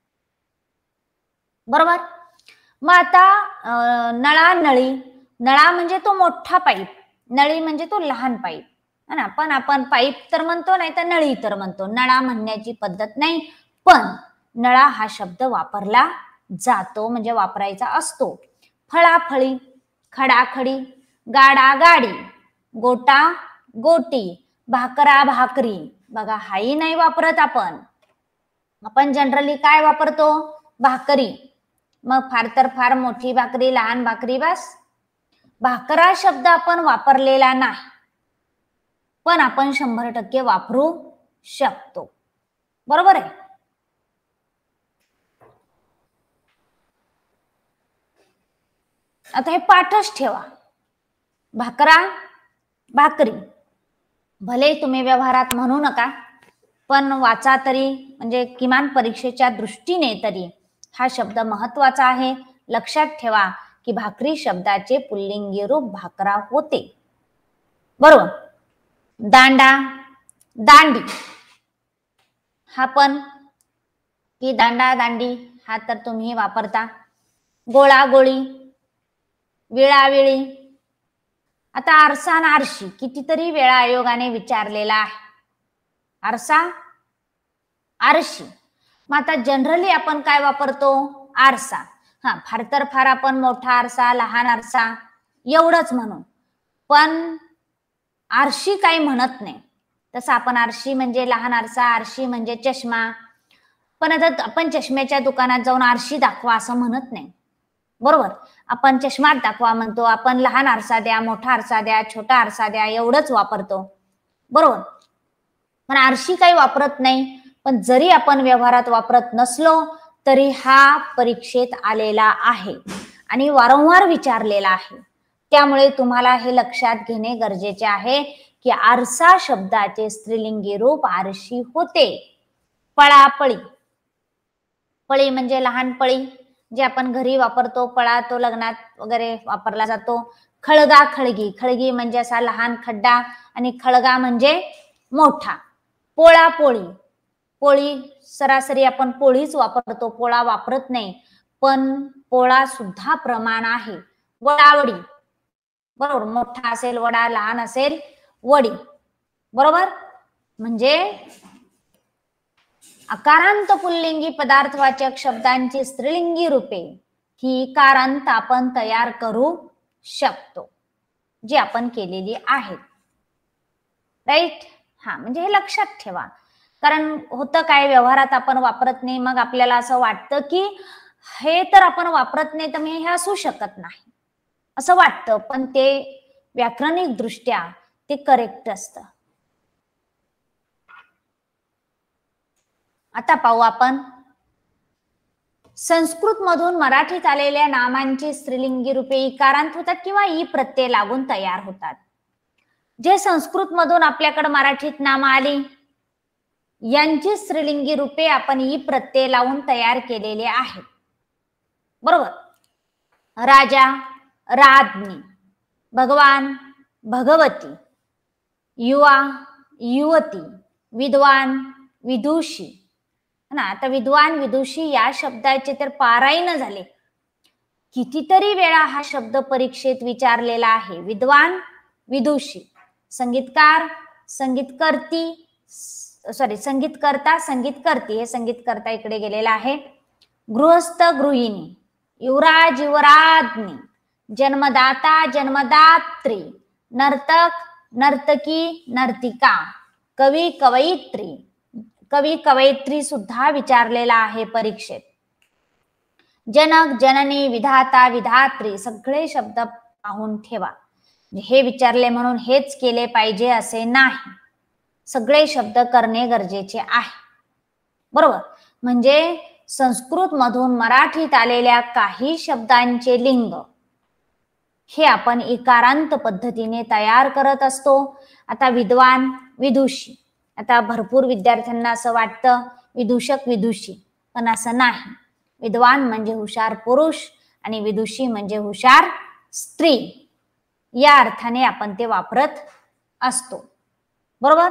बरोबर. मग आता नळा नळी, नळा म्हणजे तो मोठा पाईप, नळी म्हणजे तो लहान पाईप, है ना. पण आपण पाईप तर म्हणतो, नाही तर नळी तर म्हणतो. नळा म्हणण्याची पद्धत नाही, पण नळा हा शब्द वापरला जातो, म्हणजे वापरायचा असतो. फळाफळी, खडाखडी, गाडा गाडी, गोटा गोटी, भाकरा भाकरी. बघा हाही नाही वापरत आपण, आपण जनरली काय वापरतो, भाकरी. मग फार तर फार मोठी भाकरी, लहान भाकरी, बस. भाकरा शब्द आपण वापरलेला नाही, पण आपण शंभर टक्के वापरू शकतो, बरोबर आहे. आता हे पाठच ठेवा, भाकरा भाकरी. भले तुम्ही व्यवहारात म्हणू नका, पण वाचा तरी, म्हणजे किमान परीक्षेच्या दृष्टीने तरी हा शब्द महत्वाचा आहे. लक्षात ठेवा की भाकरी शब्दाचे पुल्लिंगी रूप भाकरा होते, बरोबर. दांडा दांडी, हा पण की दांडा दांडी हा तर तुम्ही वापरता. गोळा गोळी, विळाविळी. आता आरसा आणि आरशी कितीतरी वेळा आयोगाने विचारलेला आहे, आरसा आरशी. मग आता जनरली आपण काय वापरतो, आरसा. हा, फार तर फार आपण मोठा आरसा, लहान आरसा एवढंच म्हणू, पण आरशी काही म्हणत नाही. तसं आपण आरशी म्हणजे लहान आरसा, आरशी म्हणजे चष्मा. पण आता आपण चष्म्याच्या दुकानात जाऊन आरशी दाखवा असं म्हणत नाही, बरोबर. आपण चष्मा दाखवा म्हणतो, आपण लहान आरसा द्या, मोठा आरसा द्या, छोटा आरसा द्या एवढंच वापरतो, बरोबर. पण आरशी काही वापरत नाही. पण जरी आपण व्यवहारात वापरत नसलो तरी हा परीक्षेत आलेला आहे आणि वारंवार विचारलेला आहे. त्यामुळे तुम्हाला हे लक्षात घेणे गरजेचे आहे की आरसा शब्दाचे स्त्रीलिंगी रूप आरशी होते. पळापळी, पळी म्हणजे लहान पळी जे आपण घरी वापरतो, पळा तो लग्नात वगैरे वापरला जातो. खळगा खळगी, खळगी म्हणजे असा लहान खड्डा आणि खळगा म्हणजे मोठा. पोळा पोळी, पोळी सरासरी आपण पोळीच वापरतो, पोळा वापरत नाही, पण पोळा सुद्धा प्रमाण आहे. वडावडी, बरोबर. मोठा असेल वडा, लहान असेल वडी, बरोबर. म्हणजे अकारांत पुल्लिंगी पदार्थवाचक शब्दांची स्त्रीलिंगी रूपे ही इकारांत आपण तयार करू शकतो, जी आपण केलेली आहेत, राईट. हा, म्हणजे हे लक्षात ठेवा. कारण होतं काय, व्यवहारात आपण वापरत नाही, मग आपल्याला असं वाटतं की हे तर आपण वापरत नाही तर मी हे असू शकत नाही असं वाटतं, पण ते व्याकरणिक दृष्ट्या ते करेक्ट असतं. आता पाहू आपण संस्कृत मधून मराठीत आलेल्या नामांची स्त्रीलिंगी रूपे इकारांत होतात किंवा ई प्रत्यय लागून तयार होतात. जे संस्कृत मधून आपल्याकडे मराठीत नाम आली यांची स्त्रीलिंगी रूपे आपण ई प्रत्यय लावून तयार केलेले आहेत. बरोबर. राजा राज्ञी, भगवान भगवती, युवा युवती, विद्वान विदुषी. ना आता विद्वान विदुषी या शब्दाचे तर पारायण झाले. कितीतरी वेळा हा शब्द परीक्षेत विचारलेला आहे. विद्वान विदुषी, संगीतकार संगीतकर्ती, सॉरी संगीतकर्ता संगीतकर्ती, हे संगीतकर्ता इकडे गेलेला आहे. गृहस्थ गृहिणी, युवराज युवराज्ञी, जन्मदाता जन्मदात्री, नर्तक नर्तकी नर्तिका, कवी कवयित्री, कवी कवयित्री सुद्धा विचारलेला आहे परीक्षेत. जनक जननी विधाता विधात्री, सगळे शब्द पाहून ठेवा. हे विचारले म्हणून हेच केले पाहिजे असे नाही, सगळे शब्द करणे गरजेचे आहे. बरोबर. म्हणजे संस्कृत मधून मराठीत आलेल्या काही शब्दांचे लिंग हे आपण इकारांत पद्धतीने तयार करत असतो. आता विद्वान विदुषी, आता भरपूर विद्यार्थ्यांना असं वाटतं विदूषक विदुषी, पण असं नाही. विद्वान म्हणजे हुशार पुरुष आणि विदुषी म्हणजे हुशार स्त्री, या अर्थाने आपण ते वापरत असतो. बरोबर.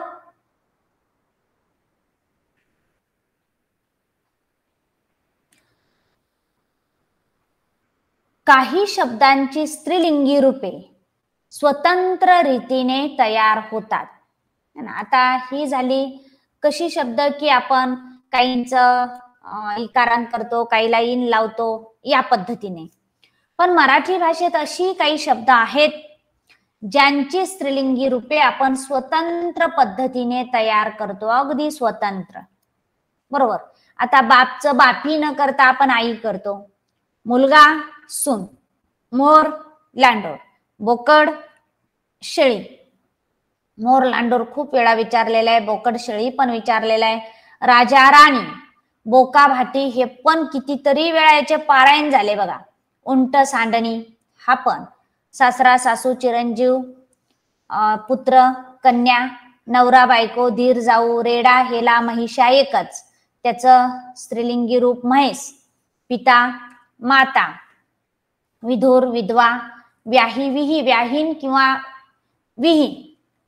काही शब्दांची स्त्रीलिंगी रूपे स्वतंत्र रीतीने तयार होतात. आता ही झाली कशी शब्द की आपण काहींचं इकारांत करतो, काहीला इन लावतो या पद्धतीने. पण मराठी भाषेत अशी काही शब्द आहेत ज्यांची स्त्रीलिंगी रूपे आपण स्वतंत्र पद्धतीने तयार करतो, अगदी स्वतंत्र. बरोबर. आता बापचं बापी न करता आपण आई करतो. मुलगा सून, मोर लांडोर, बोकड शेळी. मोर लांडोर खूप वेळा विचारलेला आहे, बोकड शेळी पण विचारलेला आहे. राजा राणी, बोका भाटी, हे पण कितीतरी वेळा याचे पारायण झाले बघा. उंट सांडणी हा पण. सासरा सासू चिरंजीव, पुत्र कन्या, नवरा बायको, धीर जाऊ, रेडा हेला महिषा एकच, त्याचं स्त्रीलिंगी रूप म्हैस. पिता माता, विधुर विधवा, व्याही विही, व्याहीन किंवा विहीन.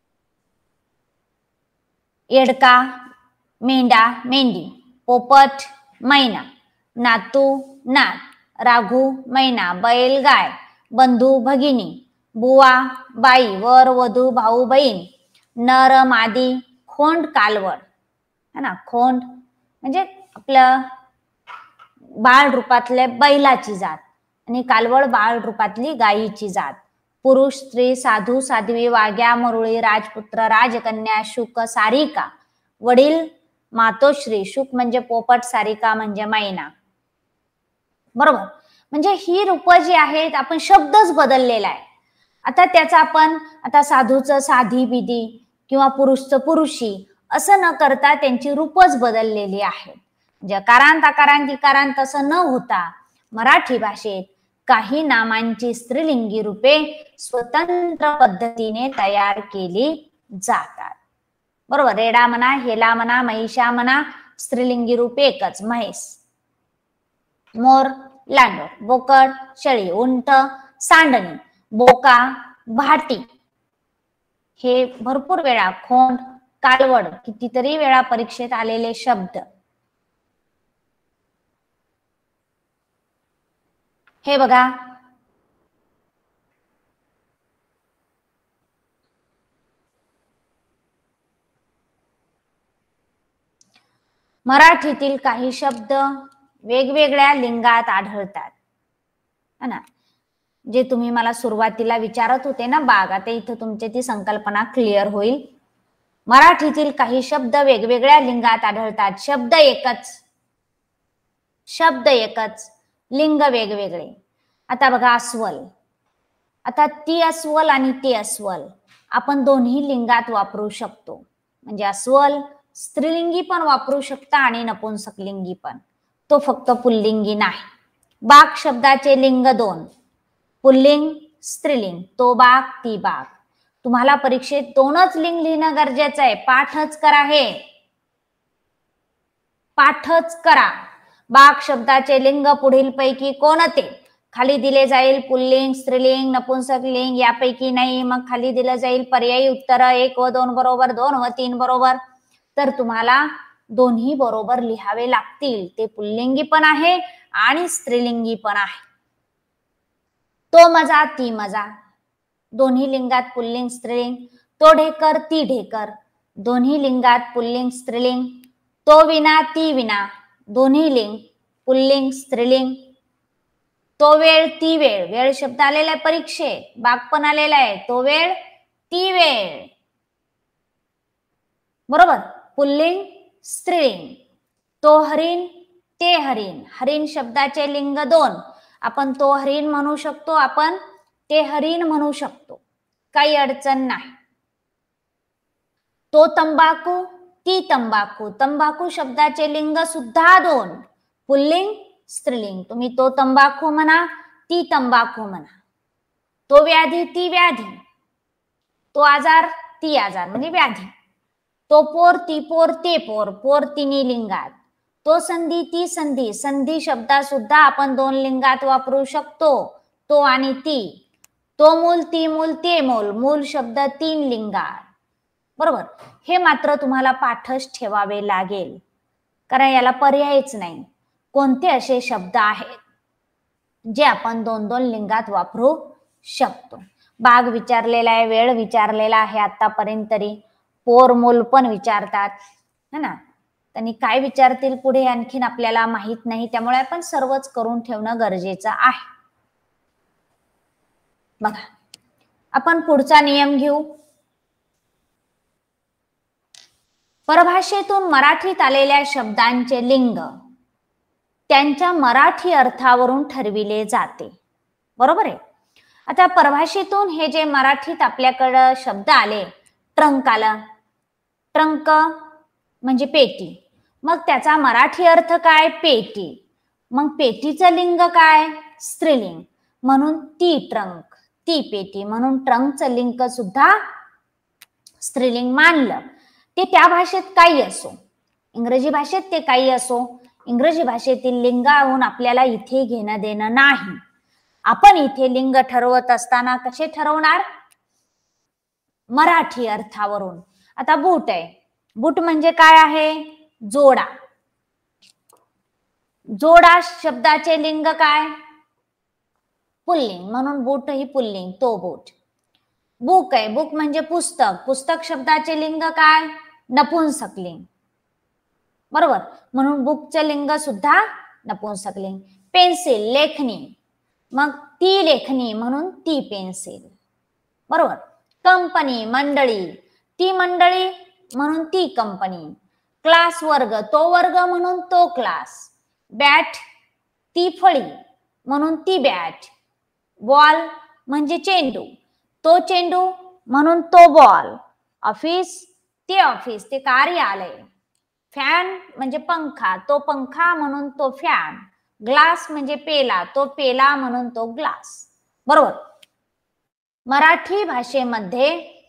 येडका मेंढा मेंढी, पोपट मैना, नातू नात, राघू मैना, बैल गाय, बंधू भगिनी, बुवा बाई, वर वधू भाऊ बहीण, नर मादी, खोंड कालवड. है ना. खोंड म्हणजे आपलं बाळ रूपातल्या बैलाची जात आणि कालवड बाळ रूपातली गायीची जात. पुरुष स्त्री, साधू साध्वी, वाघ्या मरुळी, राजपुत्र राजकन्या, शुक सारिका, वडील मातोश्री. शुक म्हणजे पोपट, सारिका म्हणजे मैना. बरोबर. म्हणजे ही रूप जी आहेत आपण शब्दच बदललेला आहे. आता त्याचा आपण आता साधूचं साधी बिधी किंवा पुरुषचं पुरुषी असं न करता त्यांची रूपच बदललेली आहेत. म्हणजे कारांत अकारांत इकारांत असं न होता मराठी भाषेत काही नामांची स्त्रीलिंगी रूपे स्वतंत्र पद्धतीने तयार केली जातात. बरोबर. रेडा म्हणा, हेला म्हणा, महिषा म्हणा, स्त्रीलिंगी रूप एकच म्हैस. मोर लांडोर, बोकड शेळी, उंट सांडणी, बोका भाटी, हे भरपूर वेळा. खोंड कालवड, कितीतरी वेळा परीक्षेत आलेले शब्द. हे बघा. मराठीतील काही शब्द वेगवेगळ्या लिंगात आढळतात. है ना. जे तुम्ही मला सुरुवातीला विचारत होते ना बाग, आता इथं तुमची ती संकल्पना क्लिअर होईल. मराठीतील काही शब्द वेगवेगळ्या लिंगात आढळतात. शब्द एकच, शब्द एकच लिंग वेगवेगळे. आता बघा अस्वल, आता ती अस्वल आणि ते अस्वल आपण दोन्ही लिंगात वापरू शकतो. म्हणजे अस्वल स्त्रीलिंगी पण वापरू शकता आणि नपुंसकलिंगी पण, तो फक्त पुल्लिंगी नाही. बाग शब्दाचे लिंग दोन, पुल्लिंग स्त्रीलिंग, तो बाग ती बाग. तुम्हाला परीक्षेत दोनच लिंग लिहिणं गरजेचं आहे. पाठच करा, हे पाठच करा. बाग शब्दाचे लिंग पुढील पैकी कोणते? खाली दिले जाईल पुल्लिंग स्त्रीलिंग नपुंसकलिंग यापैकी नाही. मग खाली दिलं जाईल पर्यायी उत्तर, एक व दोन बरोबर, दोन व तीन बरोबर. तर तुम्हाला दोन्ही बरोबर लिहावे लागतील. ते पुल्लिंगी पण आहे आणि स्त्रीलिंगी पण आहे. तो मजा ती मजा, दोन्ही लिंगात पुल्लिंग स्त्रीलिंग. तो ढेकर ती ढेकर, दोन्ही लिंगात पुल्लिंग स्त्रीलिंग. तो विना ती विना, दोन्ही लिंग पुल्लिंग स्त्रीलिंग. तो वेळ ती वेळ, वेळ शब्द आलेला आहे परीक्षेत, बाग पण आलेला आहे. तो वेळ ती वेळ, बरोबर, पुल्लिंग स्त्रीलिंग. तो हरिण ते हरिण, हरिण शब्दाचे लिंग दोन, आपण तो हरिण म्हणू शकतो, आपण ते हरिण म्हणू शकतो, काही अडचण नाही. तो तंबाखू ती तंबाखू, तंबाखू शब्दाचे लिंग सुद्धा दोन, पुल्लिंग स्त्रीलिंग. तुम्ही तो तंबाखू म्हणा, ती तंबाखू म्हणा. तो व्याधी ती व्याधी, तो आजार ती आजार म्हणजे व्याधी. तो पोर ती पोर ते पोर, पोर तिन्ही लिंगात. तो संधी ती संधी, संधी शब्दा सुद्धा आपण दोन लिंगात वापरू शकतो, तो आणि ती. तो मूल ती मूल ते मूल, मूल शब्द तीन लिंगात, बरोबर. हे मात्र तुम्हाला पाठच ठेवावे लागेल, कारण याला पर्यायच नाही. कोणते असे शब्द आहेत जे आपण दोन दोन लिंगात वापरू शकतो? बाग विचारलेला आहे, वेळ विचारलेला आहे आतापर्यंत तरी. पोर मूल पण विचारतात है ना. त्यांनी काय विचारतील पुढे आणखीन आपल्याला माहित नाही, त्यामुळे आपण सर्वच करून ठेवणं गरजेचं आहे. बघा, आपण पुढचा नियम घेऊ. परभाषेतून मराठीत आलेल्या शब्दांचे लिंग त्यांच्या मराठी अर्थावरून ठरविले जाते, बरोबर आहे. आता परभाषेतून हे जे मराठीत आपल्याकडे शब्द आले, ट्रंक आलं, ट्रंक म्हणजे पेटी, मग त्याचा मराठी अर्थ काय? पेटी. मग पेटीचं लिंग काय? स्त्रीलिंग, म्हणून ती ट्रंक, ती पेटी, म्हणून ट्रंकचं लिंग सुद्धा स्त्रीलिंग मानलं. ते त्या भाषेत काही असो, इंग्रजी भाषेत ते काही असो, इंग्रजी भाषेतील लिंगाहून आपल्याला इथे घेणं देणं नाही. आपण इथे लिंग ठरवत असताना कसे ठरवणार? मराठी अर्थावरून. आता बूट आहे, बूट म्हणजे काय आहे? जोडा. जोडा शब्दाचे लिंग काय? पुल्लिंग, म्हणून बूट ही पुल्लिंग, तो बूट. बुक आहे, बुक म्हणजे पुस्तक, पुस्तक शब्दाचे लिंग काय? नपुंसकलिंग, बरोबर, म्हणून बुकचे लिंग सुद्धा नपुंसकलिंग. पेन्सिल लेखनी, मग ती लेखनी म्हणून ती पेन्सिल, बरोबर. कंपनी मंडळी, ती मंडळी म्हणून ती कंपनी. क्लास वर्ग, तो वर्ग म्हणून तो क्लास. बॅट ती फळी म्हणून ती बॅट. बॉल म्हणजे चेंडू, तो चेंडू म्हणून तो बॉल. ऑफिस ते ऑफिस, ते कार्यालय. फॅन म्हणजे पंखा, तो पंखा म्हणून तो फॅन. ग्लास म्हणजे पेला, तो पेला म्हणून तो ग्लास, बरोबर. मराठी भाषेमध्ये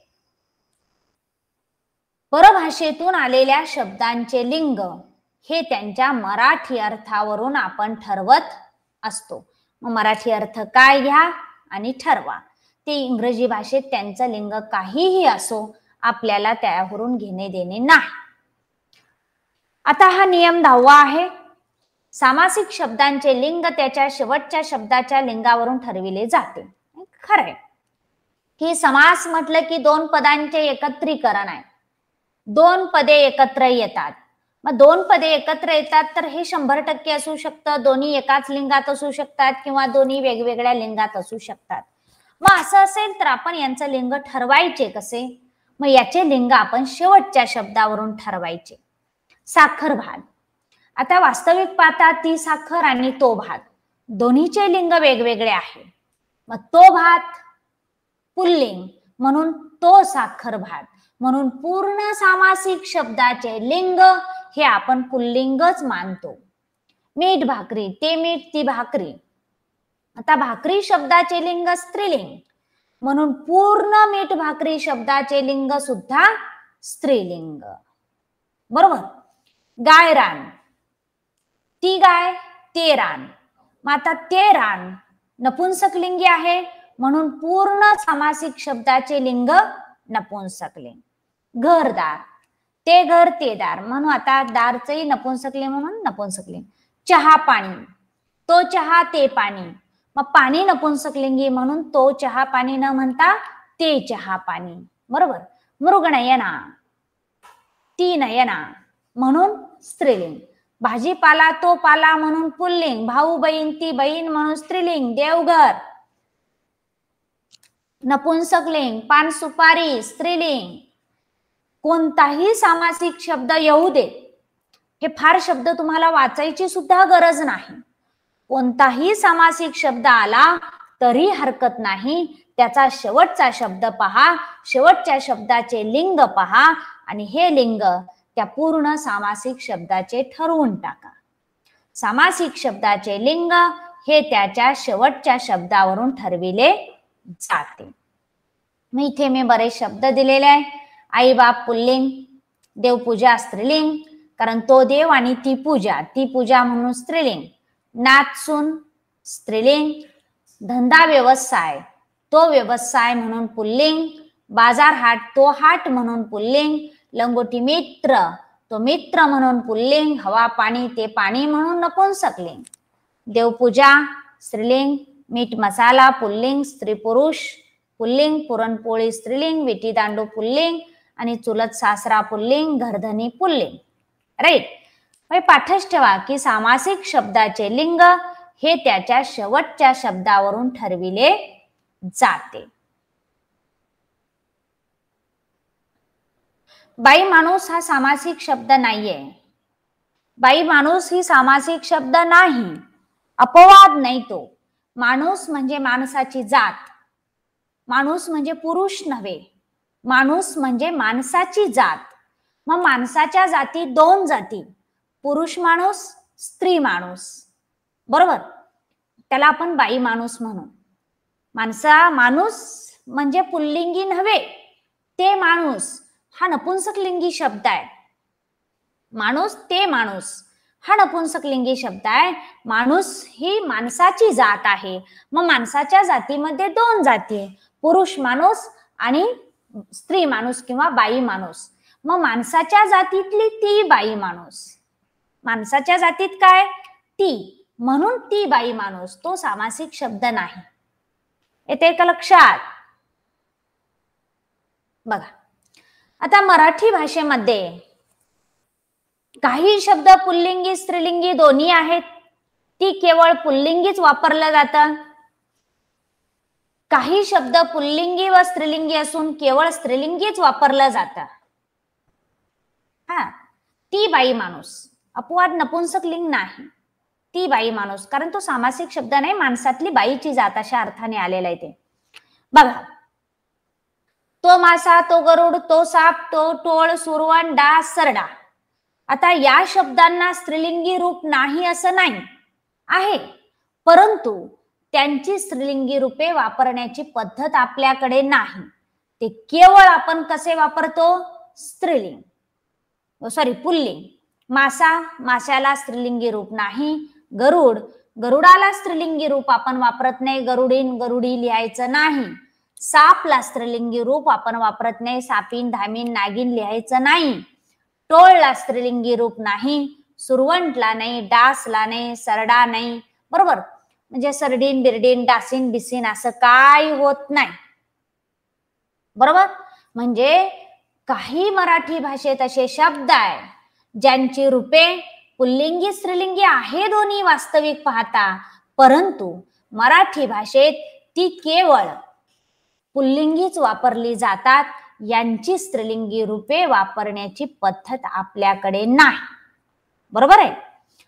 परभाषेतून आलेल्या शब्दांचे लिंग हे त्यांच्या मराठी अर्थावरून आपण ठरवत असतो. मग मराठी अर्थ काय घ्या आणि ठरवा. ते इंग्रजी भाषेत त्यांचं लिंग काहीही असो, आपल्याला त्यावरून घेणे देणे नाही. आता हा नियम दहावा आहे. सामासिक शब्दांचे लिंग त्याच्या शेवटच्या शब्दाच्या लिंगावरून ठरविले जाते. खरंय की समास म्हटलं की दोन पदांचे एकत्रीकरण आहे, दोन पदे एकत्र येतात. मग दोन पदे एकत्र येतात तर हे शंभर टक्के असू शकतं, दोन्ही एकाच लिंगात असू शकतात किंवा दोन्ही वेगवेगळ्या लिंगात असू शकतात. मग असं असेल तर आपण यांचं लिंग ठरवायचे कसे? मग याचे लिंग आपण शेवटच्या शब्दावरून ठरवायचे. साखर भात, आता वास्तविक पाहता ती साखर आणि तो भात, दोन्हीचे लिंग वेगवेगळे आहे. मग तो भात पुल्लिंग म्हणून तो साखर भात, म्हणून पूर्ण सामासिक शब्दाचे लिंग हे आपण पुल्लिंगच मानतो. मीठ भाकरी, ते मीठ ती भाकरी. आता भाकरी शब्दाचे लिंग स्त्रीलिंग, म्हणून पूर्ण मीठ भाकरी शब्दाचे लिंग सुद्धा स्त्रीलिंग. बरोबर. गाय रान, ती गाय ते रान. मग आता ते रान नपुंसकलिंगी आहे, म्हणून पूर्ण सामासिक शब्दाचे लिंग नपुंसकलिंग. घरदार, ते घर ते दार, म्हणून आता दारचंही नपुंसकलिंग म्हणून नपुंसकलिंग. चहा पाणी, तो चहा ते पाणी. मग पाणी नपुंसकलिंगी म्हणून तो चहा पाणी न म्हणता ते चहा पाणी. बरोबर. मृगनयना, ती नयना म्हणून स्त्रीलिंग. भाजीपाला तो पाला म्हणून पुल्लिंग. भाऊ बहीण ती बहीण म्हणून स्त्रीलिंग. देवघर नपुंसकलिंग. पान सुपारी स्त्रीलिंग. कोणताही सामासिक शब्द येऊ दे, हे फार शब्द तुम्हाला वाचायची सुद्धा गरज नाही. कोणताही सामासिक शब्द आला तरी हरकत नाही, त्याचा शेवटचा शब्द पहा, शेवटच्या शब्दाचे लिंग पहा आणि हे लिंग त्या पूर्ण सामासिक शब्दाचे ठरवून टाका. सामासिक शब्दाचे लिंग हे त्याच्या शेवटच्या शब्दावरून ठरविले जाते. मी इथे मी बरेच शब्द दिलेले आहे. आई बाप पुल्लिंग, देवपूजा स्त्रीलिंग, कारण तो देव आणि ती पूजा, ती पूजा म्हणून स्त्रीलिंग. नातसून स्त्रीलिंग. धंदा व्यवसाय, तो व्यवसाय म्हणून पुल्लिंग. बाजार हाट, तो हाट म्हणून पुल्लिंग. लंगोटी मित्र, तो मित्र म्हणून पुल्लिंग. हवा पाणी, ते पाणी म्हणून नपुंसकलिंग. देवपूजा स्त्रीलिंग. मीठ मसाला पुल्लिंग. स्त्री पुरुष पुल्लिंग. पुरणपोळी स्त्रीलिंग. विटी दांडू पुल्लिंग आणि चुलत सासरा पुल्लिंग. घरधनी पुल्लिंग. राईट. पाठच ठेवा की सामासिक शब्दाचे लिंग हे त्याच्या शेवटच्या शब्दावरून ठरविले जाते. बाई माणूस हा सामासिक शब्द नाहीये. बाई माणूस ही सामासिक शब्द नाही, अपवाद नाही तो. माणूस म्हणजे माणसाची जात. माणूस म्हणजे पुरुष नव्हे, माणूस म्हणजे माणसाची जात. मग माणसाच्या जाती दोन जाती, पुरुष माणूस, स्त्री माणूस. बरोबर. त्याला आपण बाई माणूस म्हणू. माणसा माणूस म्हणजे पुल्लिंगी नव्हे, ते माणूस हा नपुंसकलिंगी शब्द आहे. माणूस ते माणूस हा नपुंसकलिंगी शब्द आहे. माणूस ही माणसाची जात आहे. मग माणसाच्या जातीमध्ये दोन जाती, पुरुष माणूस आणि स्त्री माणूस किंवा बाई माणूस. मग माणसाच्या जातीतली ती बाई माणूस. माणसाच्या जातीत काय? ती, म्हणून ती बाई माणूस. तो सामासिक शब्द नाही. येते का लक्षात? बघा, आता मराठी भाषेमध्ये काही शब्द पुल्लिंगी स्त्रीलिंगी दोन्ही आहेत, ती केवळ पुल्लिंगीच वापरलं जातं. काही शब्द पुल्लिंगी व स्त्रीलिंगी असून केवळ स्त्रीलिंगीच वापरलं जातं. हा, ती बाई माणूस, अपवाद नपुंसकलिंग नाही. ती बाई माणूस, कारण तो सामासिक शब्द नाही, माणसातली बाईची जात अशा अर्थाने आलेला आहे ते. बघा, तो मासा, तो गरुड, तो साप, तो टोळ, सुरवण, डास, सरडा. आता या शब्दांना स्त्रीलिंगी रूप नाही असं नाही आहे, परंतु त्यांची स्त्रीलिंगी रूपे वापरण्याची पद्धत आपल्याकडे नाही. ते केवळ आपण कसे वापरतो? स्त्रीलिंग, सॉरी पुल्लिंग. मासा, माशाला स्त्रीलिंगी रूप नाही. गरुड, गरुडाला स्त्रीलिंगी रूप आपण वापरत नाही, गरुडीन गरुडी लिहायचं नाही. सापला स्त्रीलिंगी रूप आपण वापरत नाही, सापीन धामीन नागिन लिहायचं नाही. टोळला स्त्रीलिंगी रूप नाही, सुरवंटला नाही, डासला नाही, सरडा नाही. बरोबर. म्हणजे सरडीन बिरडीन डासीन बिसीन असं काय होत नाही. बरोबर. म्हणजे काही मराठी भाषेत असे शब्द आहे ज्यांची रूपे पुल्लिंगी स्त्रीलिंगी आहे दोन्ही वास्तविक पाहता, परंतु मराठी भाषेत ती केवळ पुल्लिंगीच वापरली जातात. यांची स्त्रीलिंगी रूपे वापरण्याची पद्धत आपल्याकडे नाही. बरोबर आहे.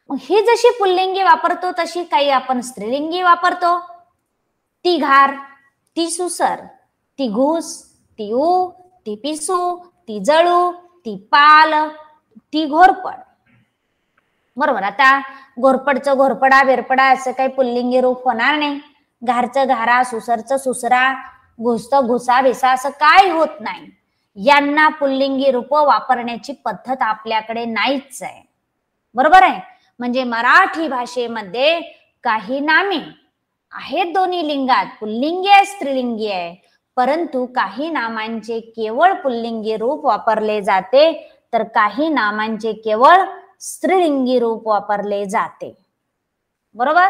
ही जशी पुल्लिंगी वापरतो तशी काही आपण स्त्रीलिंगी वापरतो. ती घार, ती सुसर, ती घूस, ती ऊ, ती पिसू, ती जळू, ती पाल, ती घोरपड. बरोबर. आता घोरपडचं घोरपडा बेरपडा असं काही पुल्लिंगी रूप होणार नाही. घारचं घारा, सुसरचं सुसरा, घुसतं घुसा भिसा असं काय होत नाही. यांना पुल्लिंगी रूप वापरण्याची पद्धत आपल्याकडे नाहीच आहे. बरोबर आहे. म्हणजे मराठी भाषेमध्ये काही नामे आहेत दोन्ही लिंगात, पुल्लिंगी आहे स्त्रीलिंगी आहे, परंतु काही नामांचे केवळ पुल्लिंगी रूप वापरले जाते तर काही नामांचे केवळ स्त्रीलिंगी रूप वापरले जाते. बरोबर.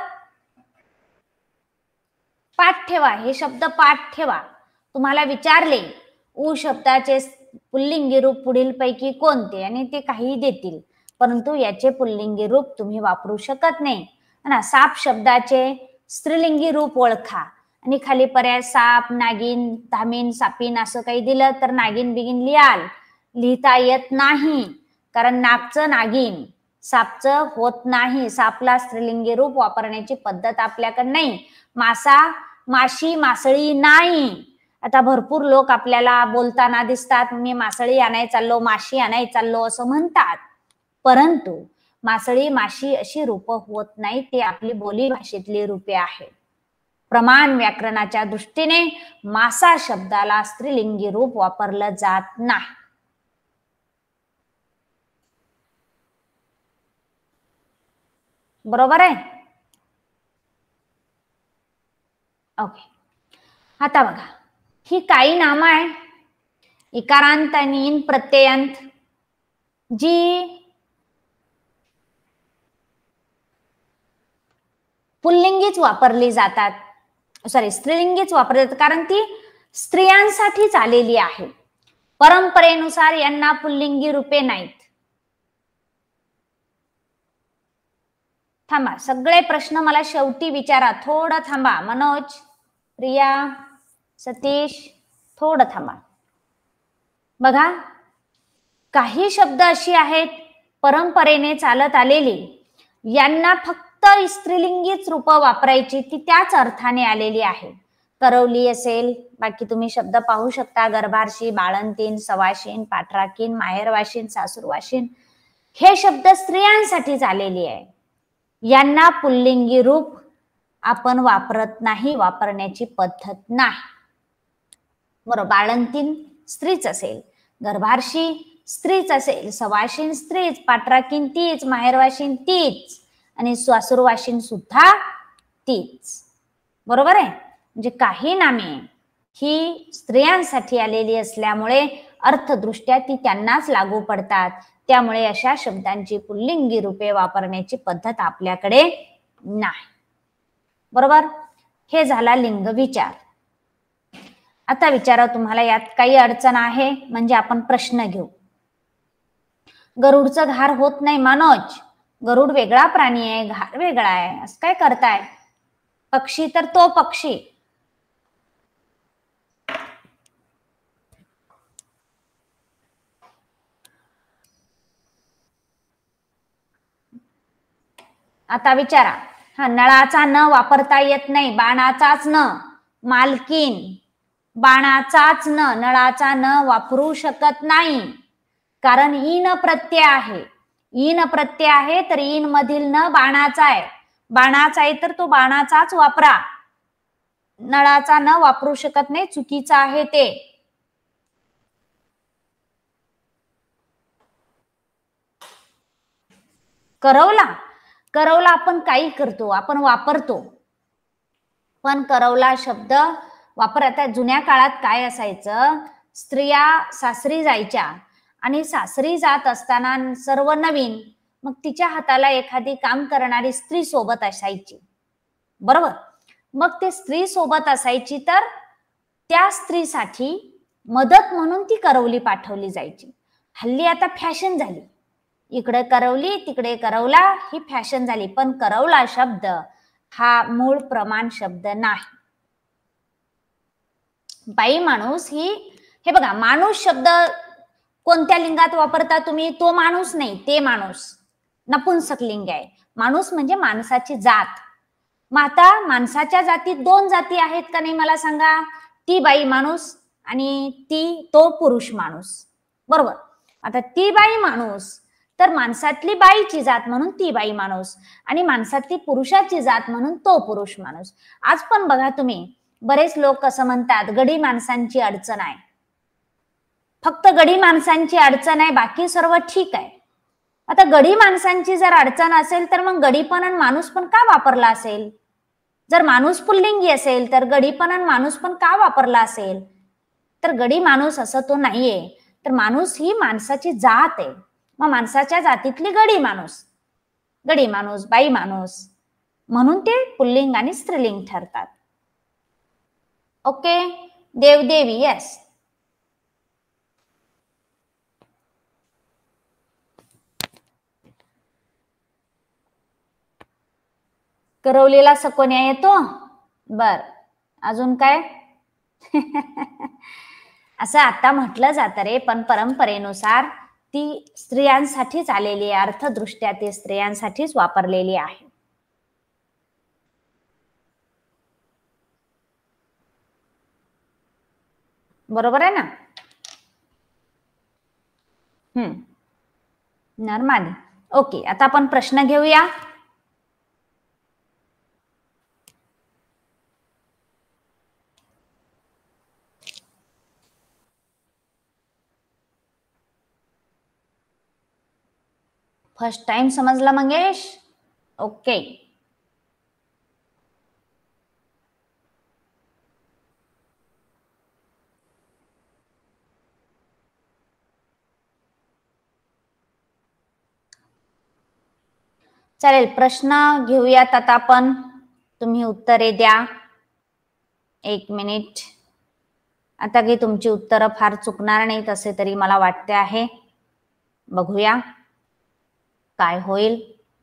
पाठ ठेवा, हे शब्द पाठ ठेवा. तुम्हाला विचारले ऊ शब्दाचे पुल्लिंगी रूप पुढील पैकी कोणते आणि ते काही देतील, परंतु याचे पुल्लिंगी रूप तुम्ही वापरू शकत नाही ना. साप शब्दाचे स्त्रीलिंगी रूप ओळखा आणि खाली पर्याय साप, नागिन, धामीन, सापीन असं काही दिलं तर नागिन बिगिन लिहाल. लिहिता येत नाही कारण नागचं नागिन, सापचं होत नाही. सापला स्त्रीलिंगी रूप वापरण्याची पद्धत आपल्याकडे नाही. मासा, माशी, मासळी नाही. आता भरपूर लोक आपल्याला बोलताना दिसतात, मी मासळी आणाय चाललो, माशी आणाय चाललो असं म्हणतात, परंतु मासळी माशी अशी रूप होत नाही. ते आपली बोली भाषेतली रूपे आहेत. प्रमाण व्याकरणाच्या दृष्टीने मासा शब्दाला स्त्रीलिंगी रूप वापरलं जात नाही. बरोबर आहे. ओके. आता बघा, ही काही नामं आहे इकारांत आणि इन प्रत्ययांत जी पुल्लिंगीच वापरली जातात, सॉरी स्त्रीलिंगीच वापरली जातात कारण ती स्त्रियांसाठीच आलेली आहे. परंपरेनुसार यांना पुल्लिंगी रूपे नाहीत. थांबा, सगळे प्रश्न मला शेवटी विचारा. थोडं थांबा. मनोज, प्रिया, सतीश, थोडं थांबा. बघा, काही शब्द अशी आहेत परंपरेने चालत आलेली, यांना फक्त स्त्रीलिंगीच रूप वापरायची, ती त्याच अर्थाने आलेली आहे. करवली असेल, बाकी तुम्ही शब्द पाहू शकता, गर्भारशी, बाळंतीन, सवाशीन, पाठराखीन, माहेरवाशीन, सासूरवाशीन, हे शब्द स्त्रियांसाठीच आलेली आहे. यांना पुल्लिंगी रूप आपण वापरत नाही, वापरण्याची पद्धत नाही. बरोबर. बाळंतीन स्त्रीच असेल, गर्भारशी स्त्रीच असेल, सवाशीन स्त्रीच, पाठराखीन तीच, माहेरवाशीन तीच आणि सासूरवाशीन सुद्धा तीच. बरोबर आहे. म्हणजे काही नामे ही स्त्रियांसाठी आलेली असल्यामुळे अर्थदृष्ट्या ती त्यांनाच लागू पडतात. त्यामुळे अशा शब्दांची पुल्लिंगी रूपे वापरण्याची पद्धत आपल्याकडे नाही. बरोबर. हे झाला लिंग विचार. आता विचारा, तुम्हाला यात काही अडचण आहे म्हणजे आपण प्रश्न घेऊ. गरुडचं घार होत नाही मनोज, गरुड वेगळा प्राणी आहे, घार वेगळा आहे, असं काय करताय. पक्षी तर तो पक्षी. आता विचारा, हा नळाचा न वापरता येत नाही, बाणाचाच न, मालकीन, बाणाचाच न, नळाचा न वापरू शकत नाही कारण इन प्रत्यय आहे. इन प्रत्यय आहे तर इन मधील न बाणाचा आहे, बाणाचा आहे तर तो बाणाचाच वापरा. नळाचा न वापरू शकत नाही, चुकीचं आहे ते. करवला, करवला आपण काही करतो, आपण वापरतो, पण करवला शब्द वापर. आता जुन्या काळात काय असायचं, स्त्रिया सासरी जायच्या आणि सासरी जात असताना सर्व नवीन, मग तिच्या हाताला एखादी काम करणारी स्त्री सोबत असायची. बरोबर. मग ते स्त्री सोबत असायची तर त्या स्त्रीसाठी मदत म्हणून ती करवली पाठवली जायची. हल्ली आता फॅशन झाली, इकडे करवली तिकडे करवला, ही फॅशन झाली, पण करवला शब्द हा मूळ प्रमाण शब्द नाही. बाई माणूस ही, हे बघा, माणूस शब्द कोणत्या लिंगात वापरता तुम्ही, तो माणूस नाही, ते माणूस. नपुंसकलिंग आहे. माणूस म्हणजे माणसाची जात. मग आता माणसाच्या जातीत दोन जाती आहेत का नाही मला सांगा. ती बाई माणूस आणि ती तो पुरुष माणूस. बरोबर. आता ती बाई माणूस तर माणसातली बाईची जात म्हणून ती बाई माणूस आणि माणसातली पुरुषाची जात म्हणून तो पुरुष माणूस. आज पण बघा तुम्ही बरेच लोक असं म्हणतात गडी माणसांची अडचण आहे. फक्त गडी माणसांची अडचण आहे, बाकी सर्व ठीक आहे. आता गडी माणसांची जर अडचण असेल तर मग गडी पण आणि माणूस पण का वापरला असेल. जर माणूस पुल्लिंगी असेल तर गडी पण आणि माणूस पण का वापरला असेल. तर गडी माणूस असं तो नाहीये. तर माणूस ही माणसाची जात आहे. मग माणसाच्या जातीतली गडी माणूस, गडी माणूस, बाई माणूस म्हणून ते पुल्लिंग आणि स्त्रीलिंग ठरतात. ओके. देवदेवी. यस. करवलेला सकोन्या येतो. बर. अजून काय. असं आता म्हटलं जातं रे, पण परंपरेनुसार ती स्त्रियांसाठीच आलेली आहे. अर्थदृष्ट्या ती स्त्रियांसाठीच वापरलेली आहे. बरोबर आहे ना. हम्म नर्मादी. ओके. आता आपण प्रश्न घेऊया. फर्स्ट टाइम समजला मंगेश. ओके. चालेल. प्रश्न घेऊयात आता आपण. तुम्ही उत्तरे द्या. एक मिनिट. आता काही तुमची उत्तरं फार चुकणार नाहीत असे तरी मला वाटते आहे. बघूया काय होईल.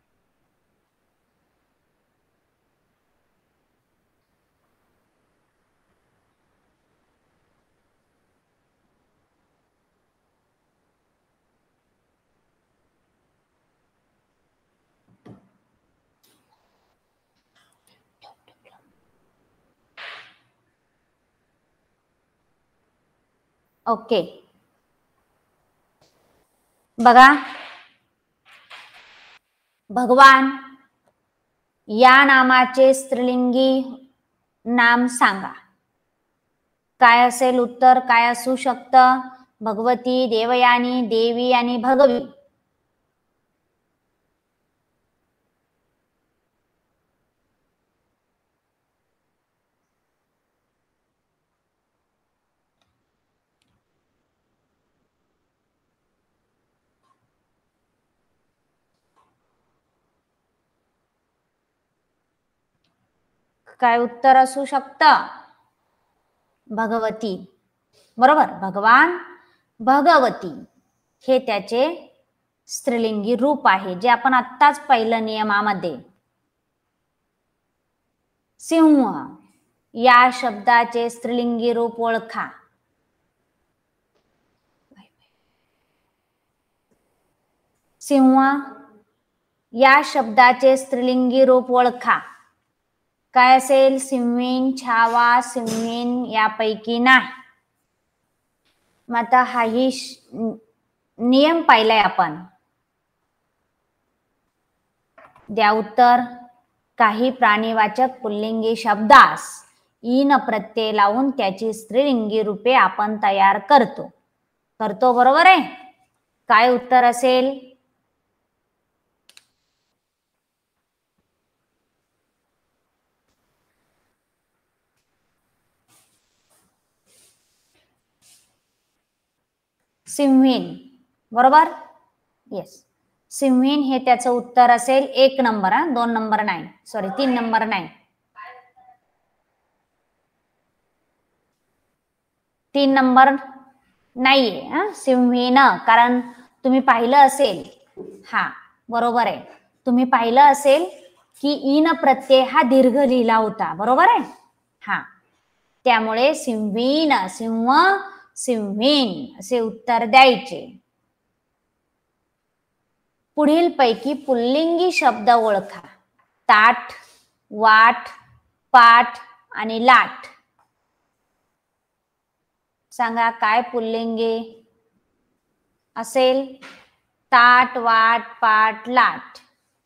ओके. बघा. भगवान या नामाचे स्त्रीलिंगी नाम सांगा. काय असेल उत्तर. काय असू शकतं. भगवती, देवयानी, देवी आणि भगवी. काय उत्तर असू शकतं. भगवती. बरोबर. भगवान, भगवती हे त्याचे स्त्रीलिंगी रूप आहे जे आपण आत्ताच पाहिलं नियमामध्ये. सिंह या शब्दाचे स्त्रीलिंगी रूप ओळखा. सिंह या शब्दाचे स्त्रीलिंगी रूप ओळखा. काय असेल. सिंहीण, छावा, सिंहीण यापैकी नाही. मग आता हाही नियम पाहिलाय आपण. द्या उत्तर. काही प्राणीवाचक पुल्लिंगी शब्दास इन प्रत्यय लावून त्याची स्त्रीलिंगी रूपे आपण तयार करतो. करतो बरोबर आहे. काय उत्तर असेल. सिंहीण. बरोबर. येस. सिंहीण हे त्याचं उत्तर असेल. एक नंबर. हा दोन नंबर नाही. सॉरी तीन नंबर नाही. तीन नंबर नाहीये. हा सिंहीण. कारण तुम्ही पाहिलं असेल. हा बरोबर आहे. तुम्ही पाहिलं असेल की इन प्रत्यय हा दीर्घ लिहिला होता. बरोबर आहे. हा त्यामुळे सिंहीण, सिंह, सिंहीण असे उत्तर द्यायचे. पुढील पैकी पुल्लिंगी शब्द ओळखा. ताट, वाट, पाठ आणि लाट. सांगा काय पुल्लिंगी असेल? ताट, वाट, पाठ, लाट.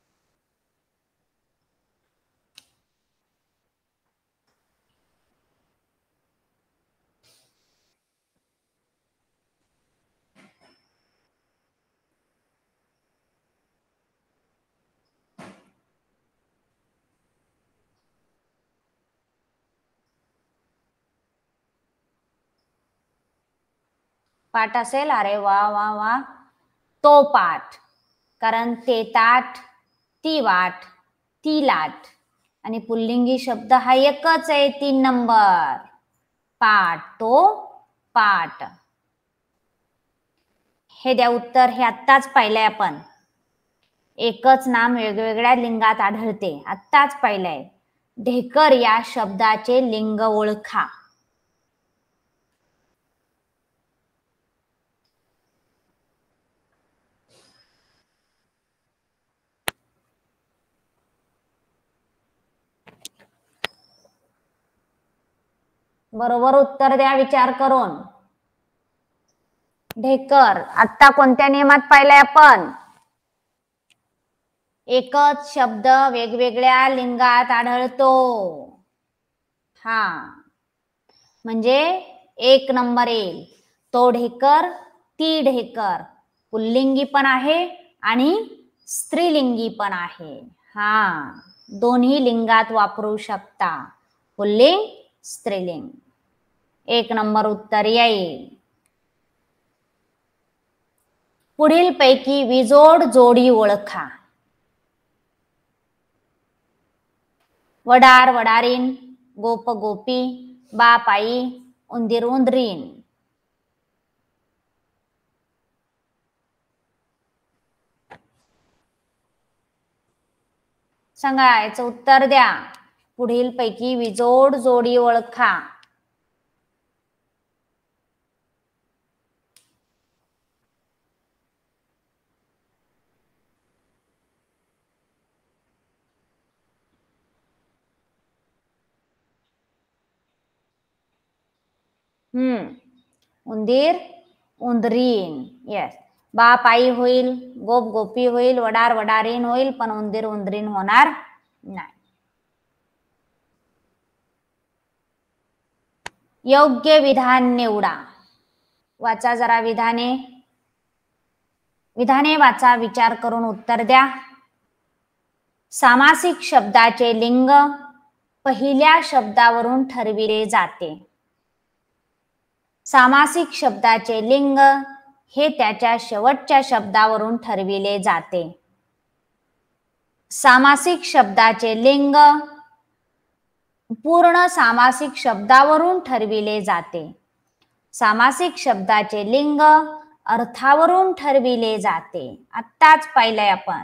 पाठ असेल? अरे वा वा वा, तो पाठ. कारण ते ताट, ती वाट, ती लाट आणि पुल्लिंगी शब्द हा एकच आहे, तीन नंबर. पाठ, तो पाठ. हे द्या उत्तर. हे आत्ताच पाहिलंय आपण. एकच नाम वेगवेगळ्या लिंगात आढळते, आत्ताच पाहिलंय. ढेकर या शब्दाचे लिंग ओळखा. बरोबर उत्तर द्या विचार करून. ढेकर आता कोणत्या नियमात पाहिलंय आपण? एकच शब्द वेगवेगळ्या लिंगात आढळतो. हा म्हणजे एक नंबर येईल. तो ढेकर, ती ढेकर. पुल्लिंगी पण आहे आणि स्त्रीलिंगी पण आहे. हा दोन्ही लिंगात वापरू शकता, पुल्लिंग, स्त्रीलिंग. एक नंबर उत्तर येईल. पुढील पैकी विजोड जोडी ओळखा. वडार, वडारीन, गोप, गोपी, बाप, आई, उंदीर, उंदरीन. सांगा याचं उत्तर द्या. पुढील पैकी विजोड जोडी ओळखा. हम्म उंदीर, उंदरीन. येस. बाप आई होईल, गोप गोपी होईल, वडार वडारीन होईल, पण उंदीर उंदरीन होणार नाही. योग्य विधान निवडा. वाचा जरा विधाने. विधाने वाचा, विचार करून उत्तर द्या. सामासिक शब्दाचे लिंग पहिल्या शब्दावरून ठरविले जाते. सामासिक शब्दाचे लिंग हे त्याच्या शेवटच्या शब्दावरून ठरविले जाते. सामासिक शब्दाचे लिंग पूर्ण सामासिक शब्दावरून ठरविले जाते. सामासिक शब्दाचे लिंग अर्थावरून ठरविले जाते. आत्ताच पाहिलंय आपण.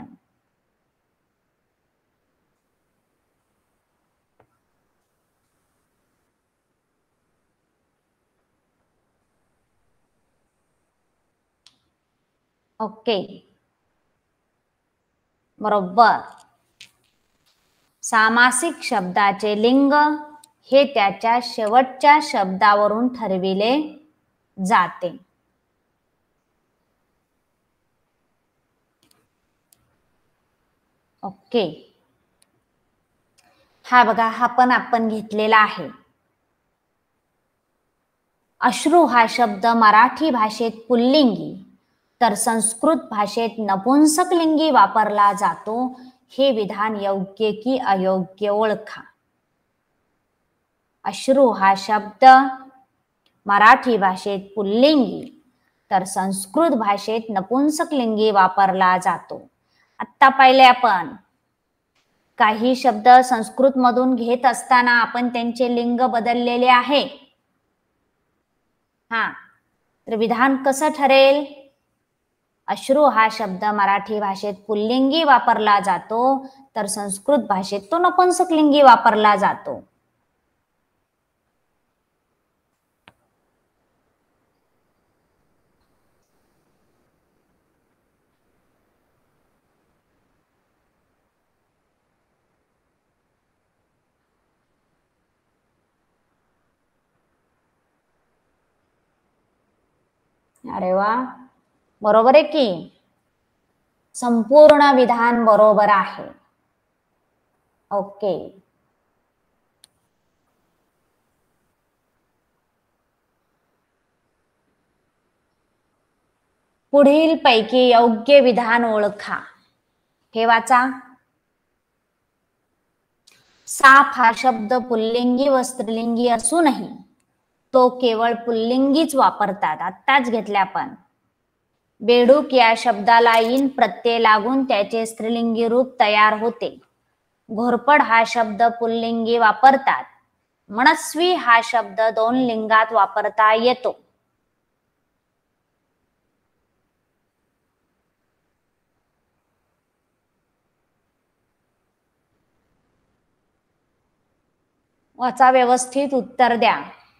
ओके बरोबर. सामासिक शब्दाचे लिंग हे त्याच्या शेवटच्या शब्दावरून ठरविले जाते. ओके. हा बघा, हा पण आपण घेतलेला आहे. अश्रू हा शब्द मराठी भाषेत पुल्लिंगी तर संस्कृत भाषेत नपुंसकलिंगी वापरला जातो. हे विधान योग्य की अयोग्य ओळखा. अश्रू हा शब्द मराठी भाषेत पुल्लिंगी तर संस्कृत भाषेत नपुंसकलिंगी वापरला जातो. आत्ता पाहिले आपण. काही शब्द संस्कृत मधून घेत असताना आपण त्यांचे लिंग बदललेले आहे. हा तर विधान कसं ठरेल? अश्रू हा शब्द मराठी भाषेत पुल्लिंगी वापरला जातो तर संस्कृत भाषेत तो नपुंसकलिंगी वापरला जातो. अरे वा, बरोबर आहे की. संपूर्ण विधान बरोबर आहे. ओके. पुढील पैकी योग्य विधान ओळखा. हे वाचा. साप हा शब्द पुल्लिंगी व स्त्रीलिंगी असूनही तो केवळ पुल्लिंगीच वापरतात. आत्ताच घेतले आपण. बेडूक या शब्दाला इन प्रत्यय लागून त्याचे स्त्रीलिंगी रूप तयार होते. घोरपड हा शब्द पुल्लिंगी वापरतात. मनस्वी हा शब्द दोन लिंगात वापरता येतो. वाचा, व्यवस्थित उत्तर द्या.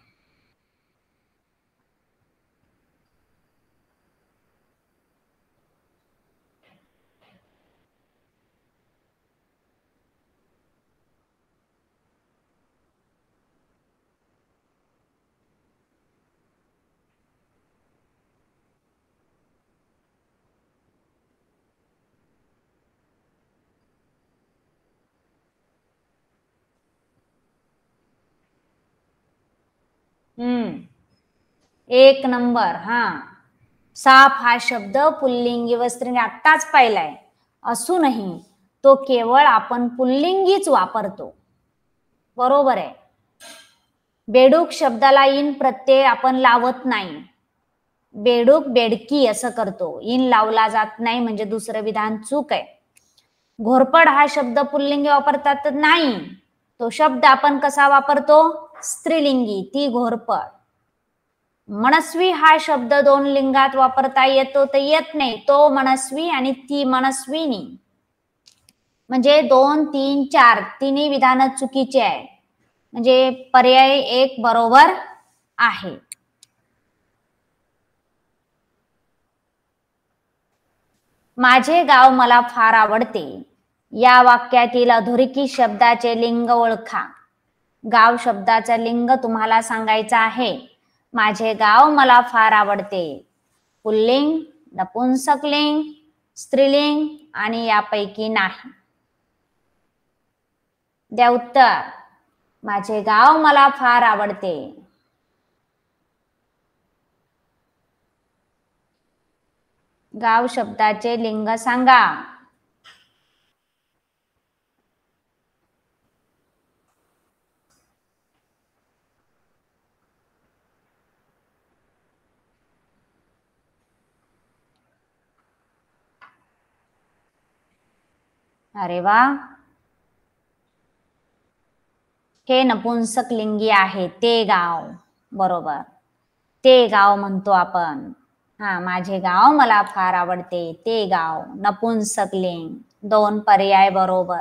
हम्म एक नंबर. हा, साप हा शब्द पुल्लिंगी व स्त्रीलिंगी आत्ताच पाहिलाय असूनही तो केवळ आपण पुल्लिंगीच वापरतो. बरोबर आहे. बेडूक शब्दाला इन प्रत्यय आपण लावत नाही. बेडूक बेडकी असं करतो. इन लावला जात नाही म्हणजे दुसरं विधान चूक आहे. घोरपड हा शब्द पुल्लिंगी वापरतात नाही. तो शब्द आपण कसा वापरतो? स्त्रीलिंगी, ती घोरपड. मनस्वी हा शब्द दोन लिंगात वापरता येतो तर येत नाही. तो मनस्वी आणि ती मनस्विनी. म्हणजे दोन तीन चार तिन्ही विधान चुकीचे आहे. म्हणजे पर्याय एक बरोबर आहे. माझे गाव मला फार आवडते या वाक्यातील अधोरेखित शब्दाचे लिंग ओळखा. गाव शब्दाचे लिंग तुम्हाला सांगायचं आहे. माझे गाव मला फार आवडते. पुल्लिंग, नपुंसकलिंग, स्त्रीलिंग आणि यापैकी नाही. द्या उत्तर. माझे गाव मला फार आवडते. गाव शब्दाचे लिंग सांगा. अरे वा, हे नपुंसकलिंगी आहे. ते गाव. बरोबर, ते गाव म्हणतो आपण. हा, माझे गाव मला फार आवडते. ते गाव नपुंसकलिंग. दोन पर्याय बरोबर.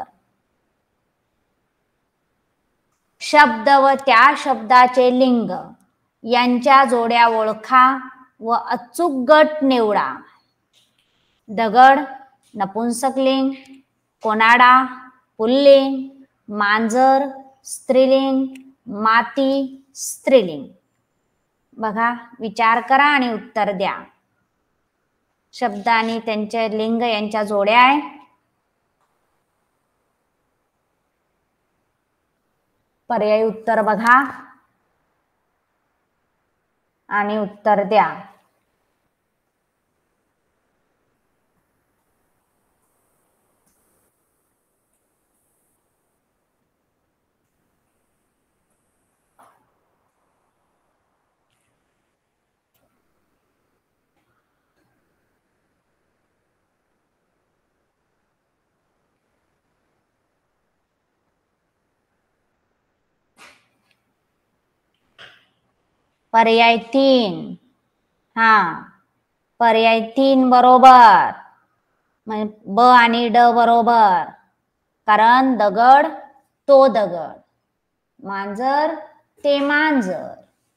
शब्द व त्या शब्दाचे लिंग यांच्या जोड्या ओळखा व अचूक गट निवडा. दगड नपुंसकलिंग, कोनाडा पुल्लिंग, मांजर स्त्रीलिंग, माती स्त्रीलिंग. बघा, विचार करा आणि उत्तर द्या. शब्द आणि त्यांचे लिंग यांच्या जोड्या आहे. पर्यायी उत्तर बघा आणि उत्तर द्या. पर्याय तीन. हा, पर्याय तीन बरोबर. ब आणि ड बरोबर. कारण दगड तो दगड, मांजर ते मांजर,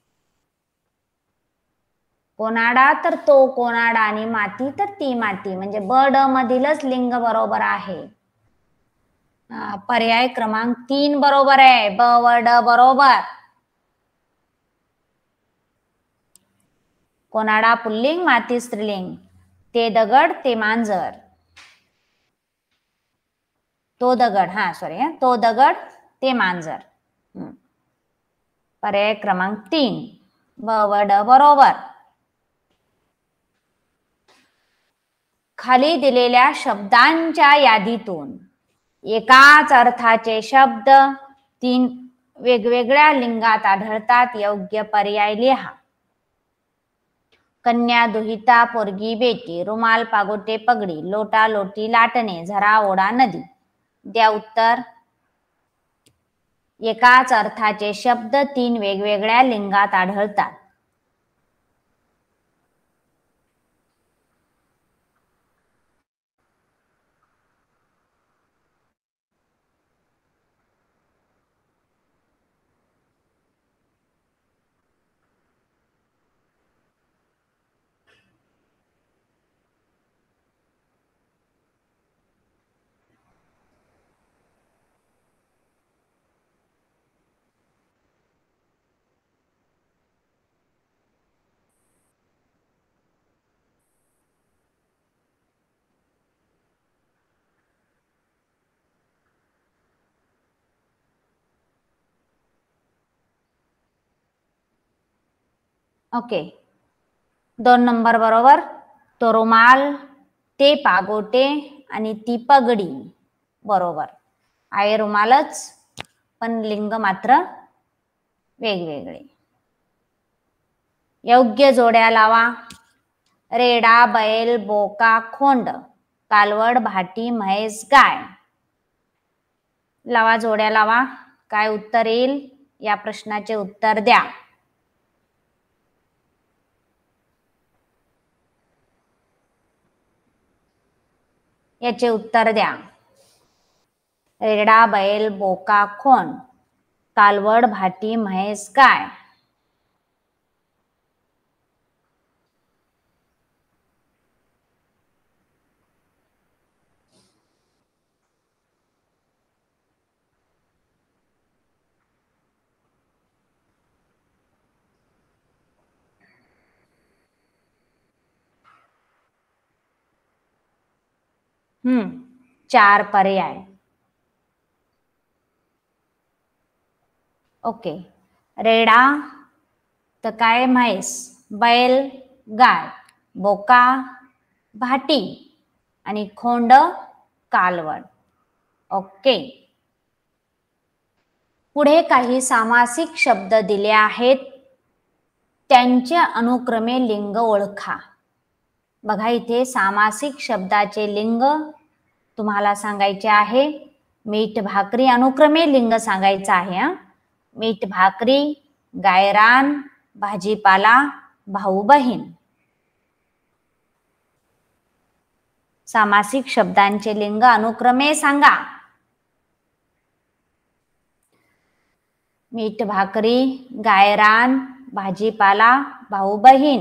कोनाडा तर तो कोनाडा आणि माती तर ती माती. म्हणजे ब ड मधीलच लिंग बरोबर आहे. पर्याय क्रमांक तीन बरोबर आहे. ब व ड बरोबर. कोनाडा पुल्लिंग, माती स्त्रीलिंग. ते दगड ते मांजर. तो दगड, हा सॉरी हा तो दगड ते मांजर. पर्याय क्रमांक तीन ब व ड बरोबर. खाली दिलेल्या शब्दांच्या यादीतून एकाच अर्थाचे शब्द तीन वेगवेगळ्या लिंगात आढळतात. योग्य पर्याय लिहा. कन्या, दुहिता, पोरगी, बेटी, रुमाल, पागोटे, पगडी, लोटा, लोटी, लाटणे, झरा, ओढा, नदी. द्या उत्तर. एकाच अर्थाचे शब्द तीन वेगवेगळ्या लिंगात आढळतात. ओके, दोन नंबर बरोबर. तो रुमाल, ते पागोटे आणि ती पगडी बरोबर आहे. रुमालच, पण लिंग मात्र वेगवेगळे. योग्य जोड्या लावा. रेडा, बैल, बोका, खोंड, कालवड, भाटी, म्हैस, गाय. लावा, जोड्या लावा. काय उत्तर येईल या प्रश्नाचे उत्तर द्या. याचे उत्तर द्या. रेडा, बैल, बोका, खोंड, कालवड, भाटी, म्हैस, गाय. हम्म चार पर्याय. ओके, रेडा तर काय म्हैस, बैल गाय, बोका भाटी आणि खोंड कालवड. ओके, पुढे काही सामासिक शब्द दिले आहेत, त्यांचे अनुक्रमे लिंग ओळखा. बघा इथे सामासिक शब्दाचे लिंग तुम्हाला सांगायचे आहे. मीठ भाकरी अनुक्रमे लिंग सांगायचं आहे. हा, मीठ भाकरी, गायरान, भाजीपाला, भाऊ बहीण. सामासिक शब्दांचे लिंग अनुक्रमे सांगा. मीठ भाकरी, गायरान, भाजीपाला, भाऊ बहीण.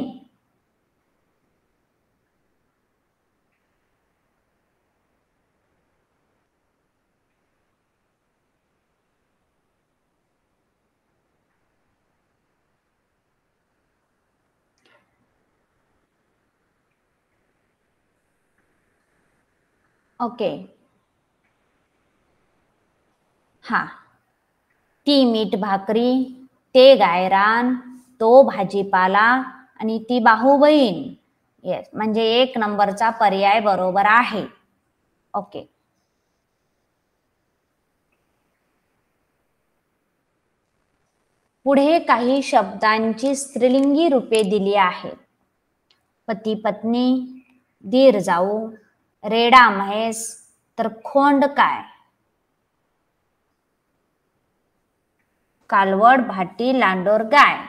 ओके, हा, ती मीठ भाकरी, ते गायरान, तो भाजीपाला आणि ती भाऊ बहीण. येस, म्हणजे एक नंबरचा पर्याय बरोबर आहे. ओके, पुढे काही शब्दांची स्त्रीलिंगी रूपे दिली आहेत. पती पत्नी, दीर जाऊ, रेडा म्हैस, तर खोंड काय, कालवड भाटी, लांडोर गाय.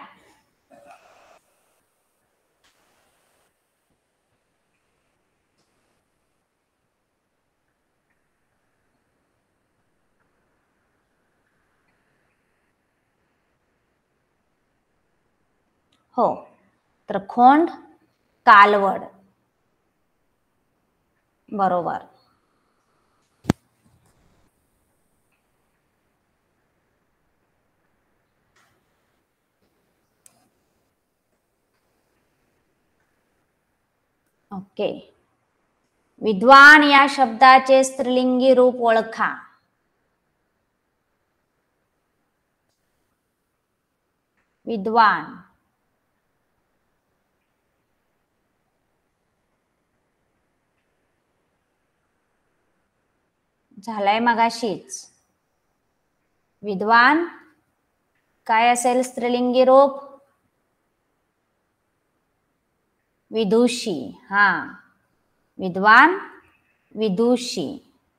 हो, तर खोंड कालवड बरोबर. ओके. विद्वान या शब्दाचे स्त्रीलिंगी रूप ओळखा. विद्वान. झालाय मगाशीच. विद्वान काय असेल स्त्रीलिंगी रूप? विदुषी. हा, विद्वान विदुषी.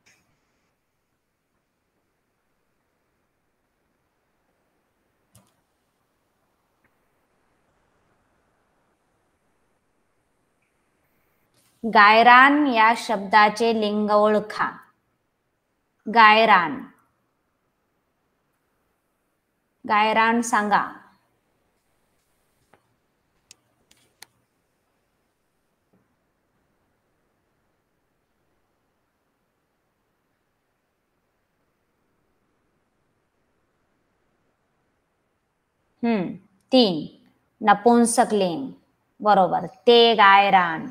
गायरान या शब्दाचे लिंग ओळखा. गायरान. गायरान सांगा. हम्म तीन. नपुंसकलिंग. बरोबर, ते गायरान.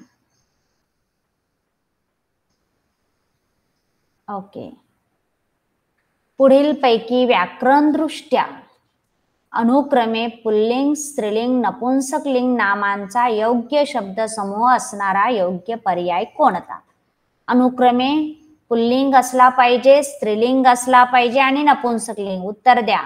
ओके. पुढील पैकी व्याकरण दृष्ट्या अनुक्रमे पुल्लिंग, स्त्रीलिंग, नपुंसकलिंग नामांचा योग्य शब्द समूह असणारा योग्य पर्याय कोणता? अनुक्रमे पुल्लिंग असला पाहिजे, स्त्रीलिंग असला पाहिजे आणि नपुंसकलिंग. उत्तर द्या.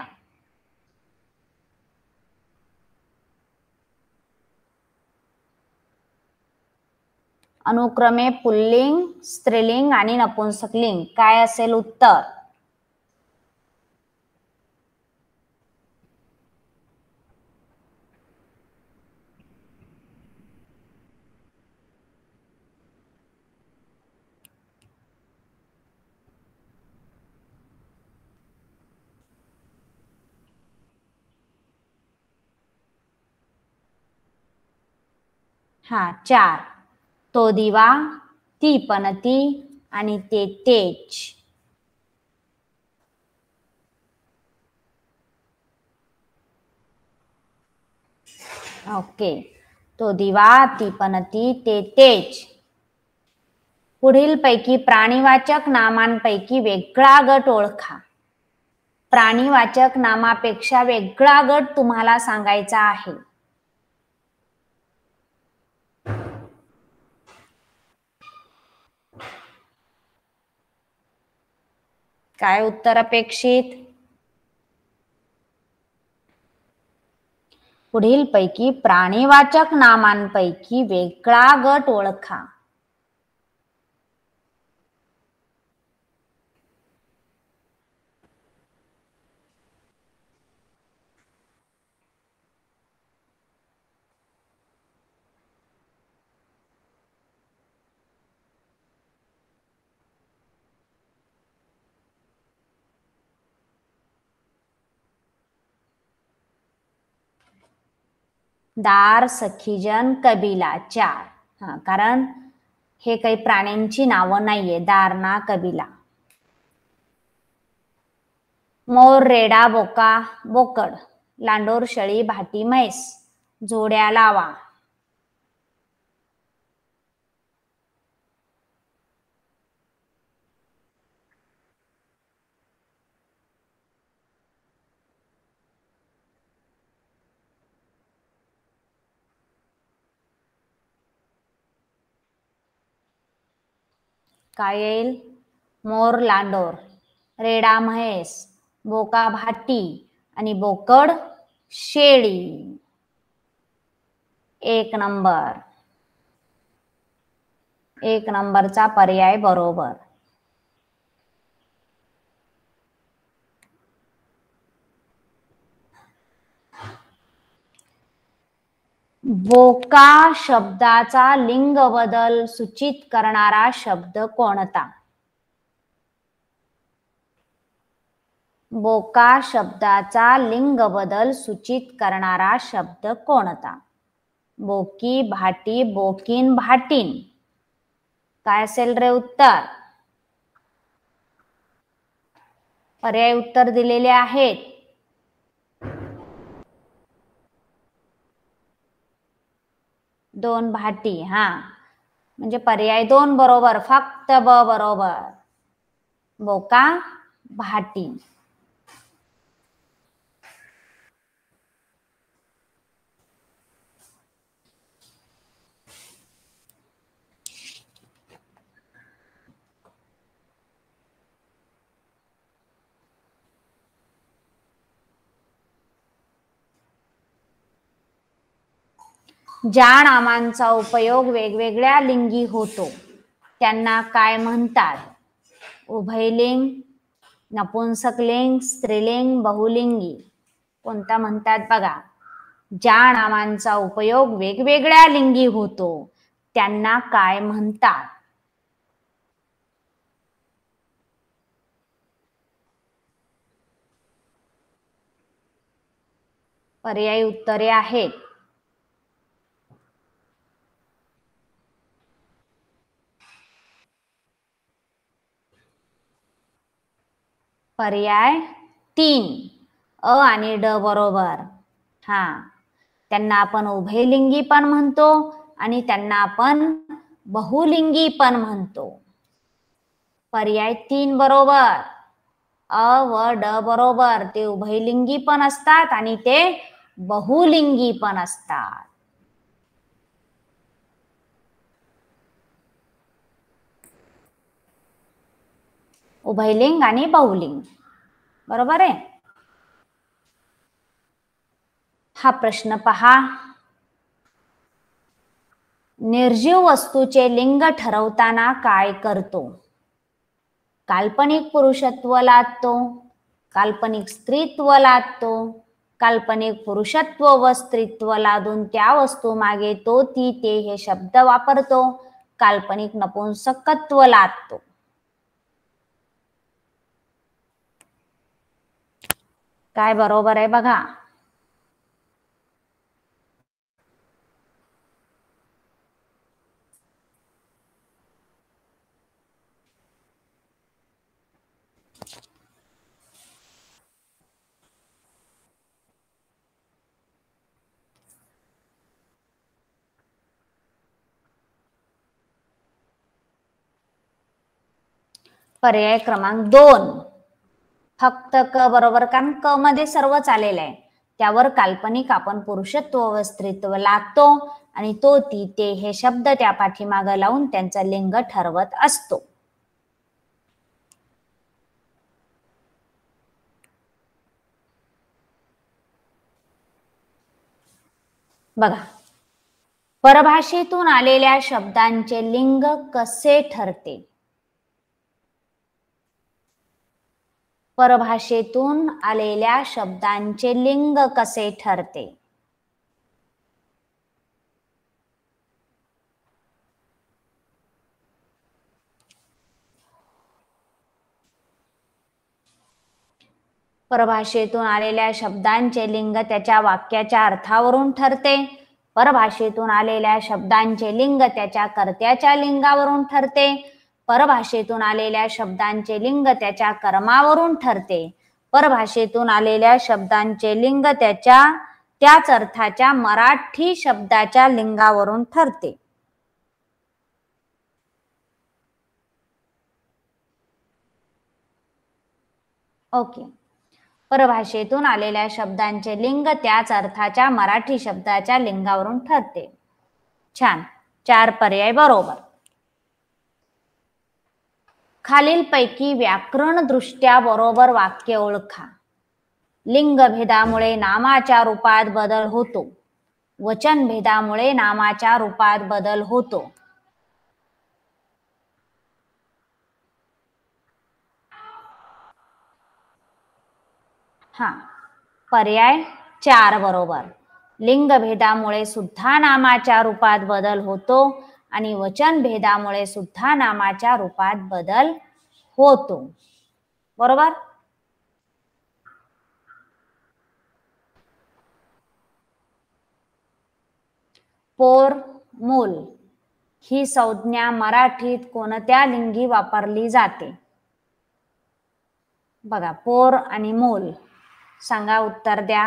अनुक्रमे पुल्लिंग, स्त्रीलिंग आणि नपुंसकलिंग. काय असेल उत्तर? हा, चार. तो दिवा, ती पणती आणि ते तेज. ओके. तो दिवा, ती पणती, ते तेज. पुढील पैकी प्राणीवाचक नामांपैकी वेगळा गट ओळखा. प्राणीवाचक नामापेक्षा वेगळा गट तुम्हाला सांगायचा आहे. काय उत्तर अपेक्षित? पुढील पैकी प्राणीवाचक नामांपैकी वेगळा गट ओळखा. दार, सखीजन, कबिला. चार. हा, कारण हे काही प्राण्यांची नावं नाहीये. दार, कबिला. मोर, रेडा, बोका, बोकड. लांडोर, शेळी, भाटी, म्हैस. जोड्या लावा. काय येईल? मोर, लांडोर, रेडा, म्हैस, बोका, भाटी आणि बोकड, शेळी. एक नंबर. एक नंबरचा पर्याय बरोबर. बोका शब्दाचा लिंग बदल सूचित करणारा शब्द कोणता? बोका शब्दाचा लिंग बदल सूचित करणारा शब्द कोणता? बोकी, भाटी, बोकीन, भाटीन. काय असेल रे उत्तर? पर्याय उत्तर दिलेले आहेत. दोन भाटी. हा, म्हणजे पर्याय दोन बरोबर, फक्त ब बरोबर, बोका भाटी. ज्या नामांचा उपयोग वेगवेगळ्या लिंगी होतो त्यांना काय म्हणतात? उभयलिंग, नपुंसकलिंग, स्त्रीलिंग, बहुलिंगी. कोणता म्हणतात बघा? ज्या नामांचा उपयोग वेगवेगळ्या लिंगी होतो त्यांना काय म्हणतात? पर्यायी उत्तरे आहेत. पर्याय तीन, अ आणि ड बरोबर. हा, त्यांना आपण उभयलिंगी पण म्हणतो आणि त्यांना आपण बहुलिंगी पण म्हणतो. पर्याय तीन बरोबर, अ व ड बरोबर. ते उभयलिंगी पण असतात आणि ते बहुलिंगी पण असतात. उभयलिंग आणि बहुलिंग, बरोबर आहे. हा प्रश्न पहा. निर्जीव वस्तूचे लिंग ठरवताना काय करतो? काल्पनिक पुरुषत्व लादतो, काल्पनिक स्त्रीत्व लादतो, काल्पनिक पुरुषत्व व स्त्रीत्व लादून त्या वस्तू मागे तो ती ते हे शब्द वापरतो, काल्पनिक नपुंसकत्व लादतो. काय बरोबर आहे बघा? पर्याय क्रमांक दोन, फक्त क बरोबर, कारण क मध्ये सर्वच आलेलं आहे. त्यावर काल्पनिक आपण पुरुषत्व व स्त्रीत्व लादतो आणि तो ती ते हे शब्द त्या पाठीमागे लावून त्यांचं लिंग ठरवत असतो. बघा, परभाषेतून आलेल्या शब्दांचे लिंग कसे ठरते? परभाषेतून आलेल्या शब्दांचे लिंग कसे ठरते? परभाषेतून आलेल्या शब्दांचे लिंग त्याच्या वाक्याच्या अर्थावरून ठरते. परभाषेतून आलेल्या शब्दांचे लिंग त्याच्या कर्त्याच्या लिंगावरून ठरते. परभाषेतून आलेल्या शब्दांचे लिंग त्याच्या कर्मावरून ठरते. परभाषेतून आलेल्या शब्दांचे लिंग त्याच्या त्याच अर्थाच्या मराठी शब्दाच्या लिंगावरून ठरते. ओके. परभाषेतून आलेल्या शब्दांचे लिंग त्याच अर्थाच्या मराठी शब्दाच्या लिंगावरून ठरते. छान, चार पर्याय बरोबर. खालीलपैकी व्याकरण दृष्ट्या बरोबर वाक्य ओळखा. लिंगभेदामुळे नामाच्या रूपात बदल होतो, वचनभेदामुळे नामाच्या रूपात बदल होतो. हा, पर्याय चार बरोबर. लिंगभेदामुळे सुद्धा नामाच्या रूपात बदल होतो आणि वचनभेदामुळे सुद्धा नामाच्या रूपात बदल होतो. बरोबर. पोर, मूल ही संज्ञा मराठीत कोणत्या लिंगी वापरली जाते? बघा, पोर आणि मूल, सांगा, उत्तर द्या.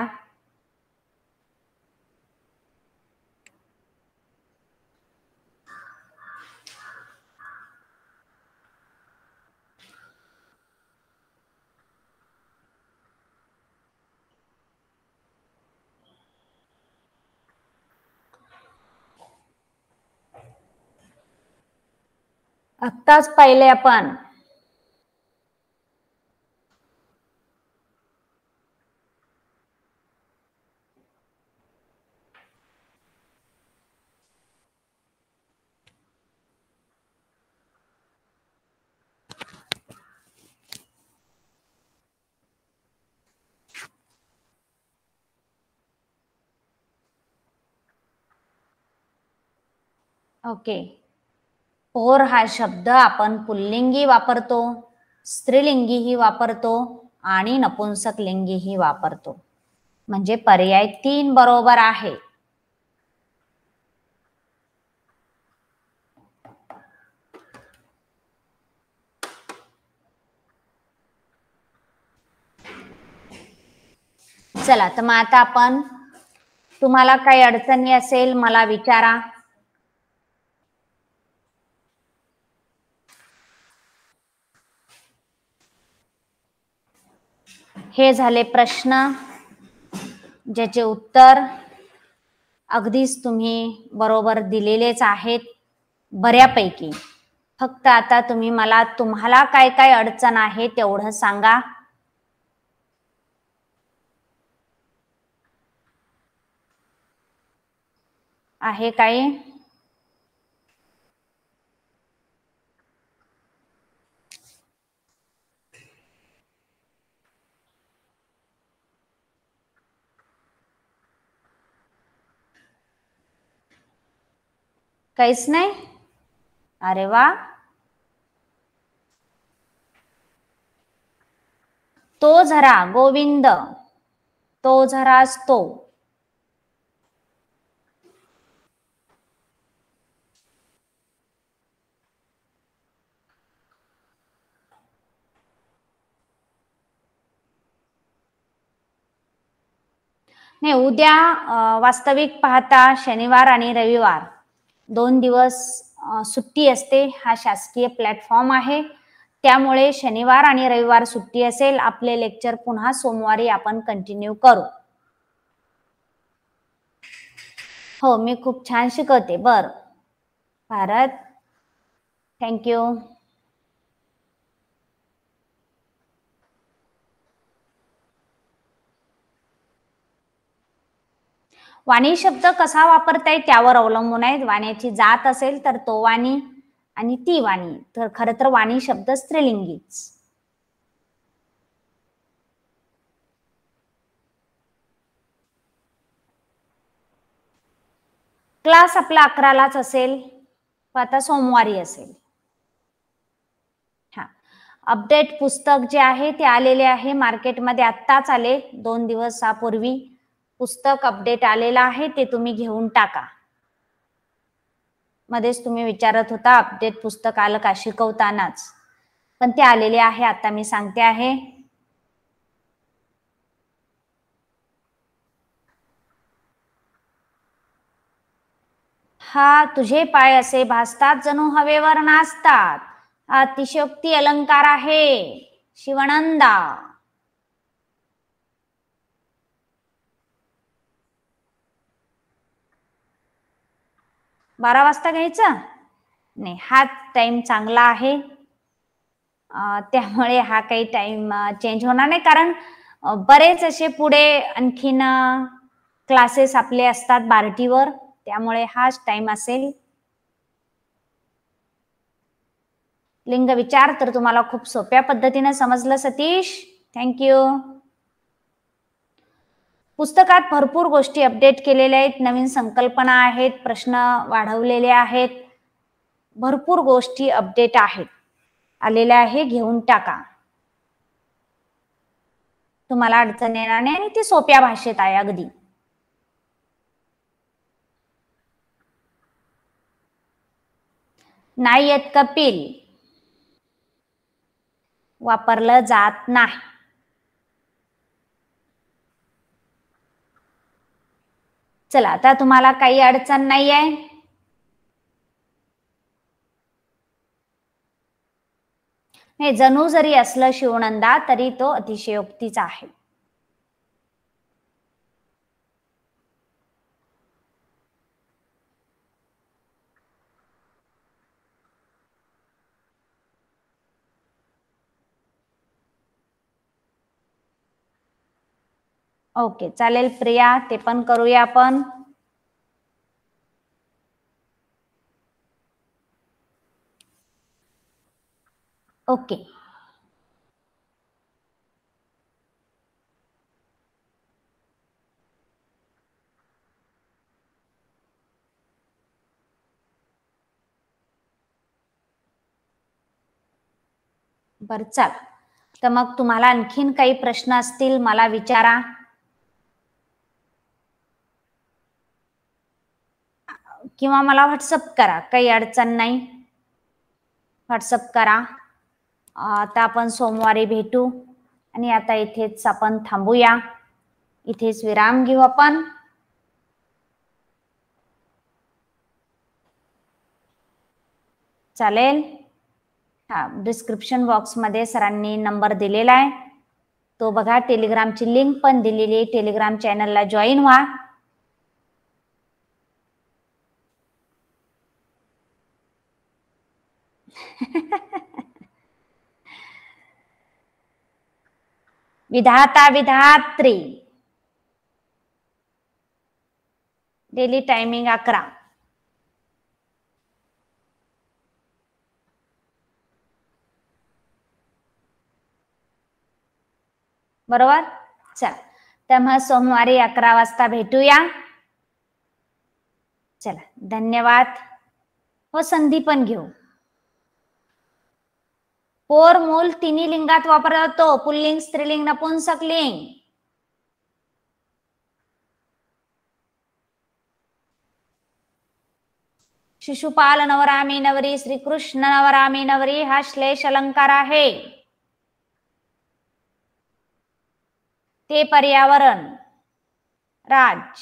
आत्ताच पाहिले आपण ओके. पोर हा शब्द आपण पुल्लिंगी वापरतो, स्त्रीलिंगीही वापरतो आणि नपुंसकलिंगीही वापरतो. म्हणजे पर्याय तीन बरोबर आहे. चला तर मग आता आपण, तुम्हाला काही अडचणी असेल मला विचारा. हे झाले प्रश्न ज्याचे उत्तर अगदीच तुम्ही बरोबर दिलेलेच आहेत बऱ्यापैकी. फक्त आता तुम्ही मला तुम्हाला काय काय अडचण आहे तेवढं सांगा. आहे काही? काहीच नाही? अरे वा. तो झरा गोविंद, तो झराच तो. नाही, उद्या वास्तविक पाहता शनिवार आणि रविवार दोन दिवस सुट्टी असते. हा शासकीय प्लॅटफॉर्म आहे, त्यामुळे शनिवार आणि रविवार सुट्टी असेल. आपले लेक्चर पुन्हा सोमवारी आपण कंटिन्यू करू. हो, मी खूप छान शिकवते. बर भारत, थँक्यू. वाणी शब्द कसा वापरताय त्यावर अवलंबून आहे. वाण्याची जात असेल तर तो वाणी आणि ती वाणी. तर खरं तर वाणी शब्द स्त्रीलिंगीच. क्लास आपला अकरालाच असेल, आता सोमवारी असेल. हा, अपडेट पुस्तक जे आहे ते आलेले आहे मार्केटमध्ये, आत्ताच आले दोन दिवसापूर्वी पुस्तक अपडेट आलेलं आहे. ते तुम्ही घेऊन टाका. मध्येच तुम्ही विचारत होता अपडेट पुस्तक आलं का शिकवतानाच, पण ते आलेले आहे. आता मी सांगते आहे. हा तुझे पाय असे भासतात जणू हवेवर नाचतात. हा अतिशयोक्ती अलंकार आहे शिवानंदा. बारा वाजता घ्यायचा नाही, हा टाइम चांगला आहे, त्यामुळे हा काही टाइम चेंज होणार नाही. कारण बरेच असे पुढे आणखीन क्लासेस आपले असतात बार्टीवर, त्यामुळे हाच टाइम असेल. लिंग विचार तर तुम्हाला खूप सोप्या पद्धतीने समजलं सतीश, थँक्यू. पुस्तकात भरपूर गोष्टी अपडेट केलेल्या आहेत, नवीन संकल्पना आहेत, प्रश्न वाढवलेले आहेत, भरपूर गोष्टी अपडेट आहेत, आलेल्या आहे. घेऊन टाका, तुम्हाला अडचण येणार नाही आणि ती सोप्या भाषेत आहे अगदी. नाही येत कपिल, वापरलं जात नाही. चला, आता तुम्हाला काही अडचण नाही आहे. नाही, जणू जरी असलं शिवनंदा तरी तो अतिशयोक्तीचा आहे. ओके चालेल प्रिया, ते पण करूया आपण. ओके बर चाल. तर मग तुम्हाला आणखीन काही प्रश्न असतील मला विचारा. किंवा मला व्हॉट्सअप करा, काही अडचण नाही. व्हॉट्सअप करा. आता आपण सोमवारी भेटू आणि आता इथेच आपण थांबूया. इथेच विराम घेऊ आपण. चालेल. हा डिस्क्रिप्शन बॉक्स मध्ये सरांनी नंबर दिलेला आहे, तो बघा. टेलिग्रामची लिंक पण दिलेली आहे, टेलिग्राम चॅनलला जॉईन व्हा. विधाता विधात्री डेली टायमिंग अकरा. बरोबर. चल त्यामुळे सोमवारी अकरा वाजता भेटूया. चला धन्यवाद. हो संधी पण घेऊ. पोर मूल तिन्ही लिंगात वापरला जातो, पुल्लिंग स्त्रीलिंग नपुंसकलिंग. शिशुपाल नवरामी नवरी, श्रीकृष्ण नवरामी नवरी हा श्लेष अलंकार आहे. ते पर्यावरण राज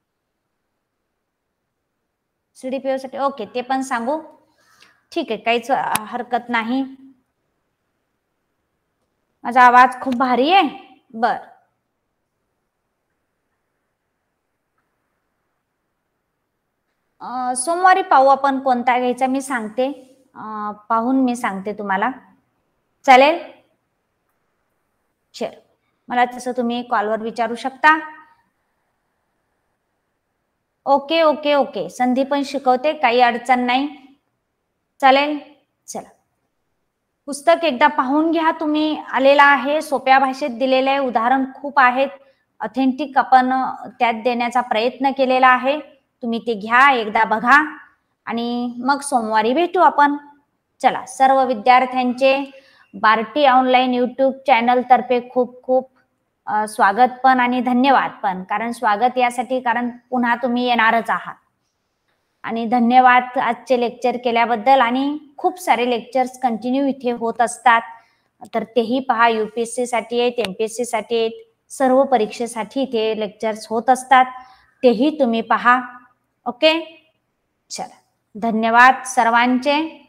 सीडीपीओ साठी. ओके ते पण सांगू. ठीक आहे, काहीच हरकत नाही. माझा आवाज खूप भारी आहे. बर सोमवारी पाहू आपण कोणता घ्यायचा, मी सांगते. पाहून मी सांगते तुम्हाला. चालेल. चल मला तसं तुम्ही कॉलवर विचारू शकता. ओके ओके ओके संधी पण शिकवते, काही अडचण नाही. चालेल. चला पुस्तक एकदा पाहून घ्या. तुम्ही आलेला आहे, सोप्या भाषेत दिलेले आहे, उदाहरण खूप आहेत, ऑथेंटिक आपण त्यात देण्याचा प्रयत्न केलेला आहे. तुम्ही ते घ्या, एकदा बघा आणि मग सोमवारी भेटू आपण. चला सर्व विद्यार्थ्यांचे बार्टी ऑनलाईन युट्यूब चॅनल तर्फे खूप खूप स्वागत पण आणि धन्यवाद पण. कारण स्वागत यासाठी कारण पुन्हा तुम्ही येणारच आहात. आणि धन्यवाद आजचे लेक्चर केल्याबद्दल. आणि खूप सारे लेक्चर्स कंटिन्यू इथे होत असतात, तर तेही पहा. यूपीएससी साठी आहेत, एमपीएससी साठी आहेत, सर्व परीक्षेसाठी इथे लेक्चर्स होत असतात, तेही तुम्ही पहा. ओके चला धन्यवाद सर्वांचे.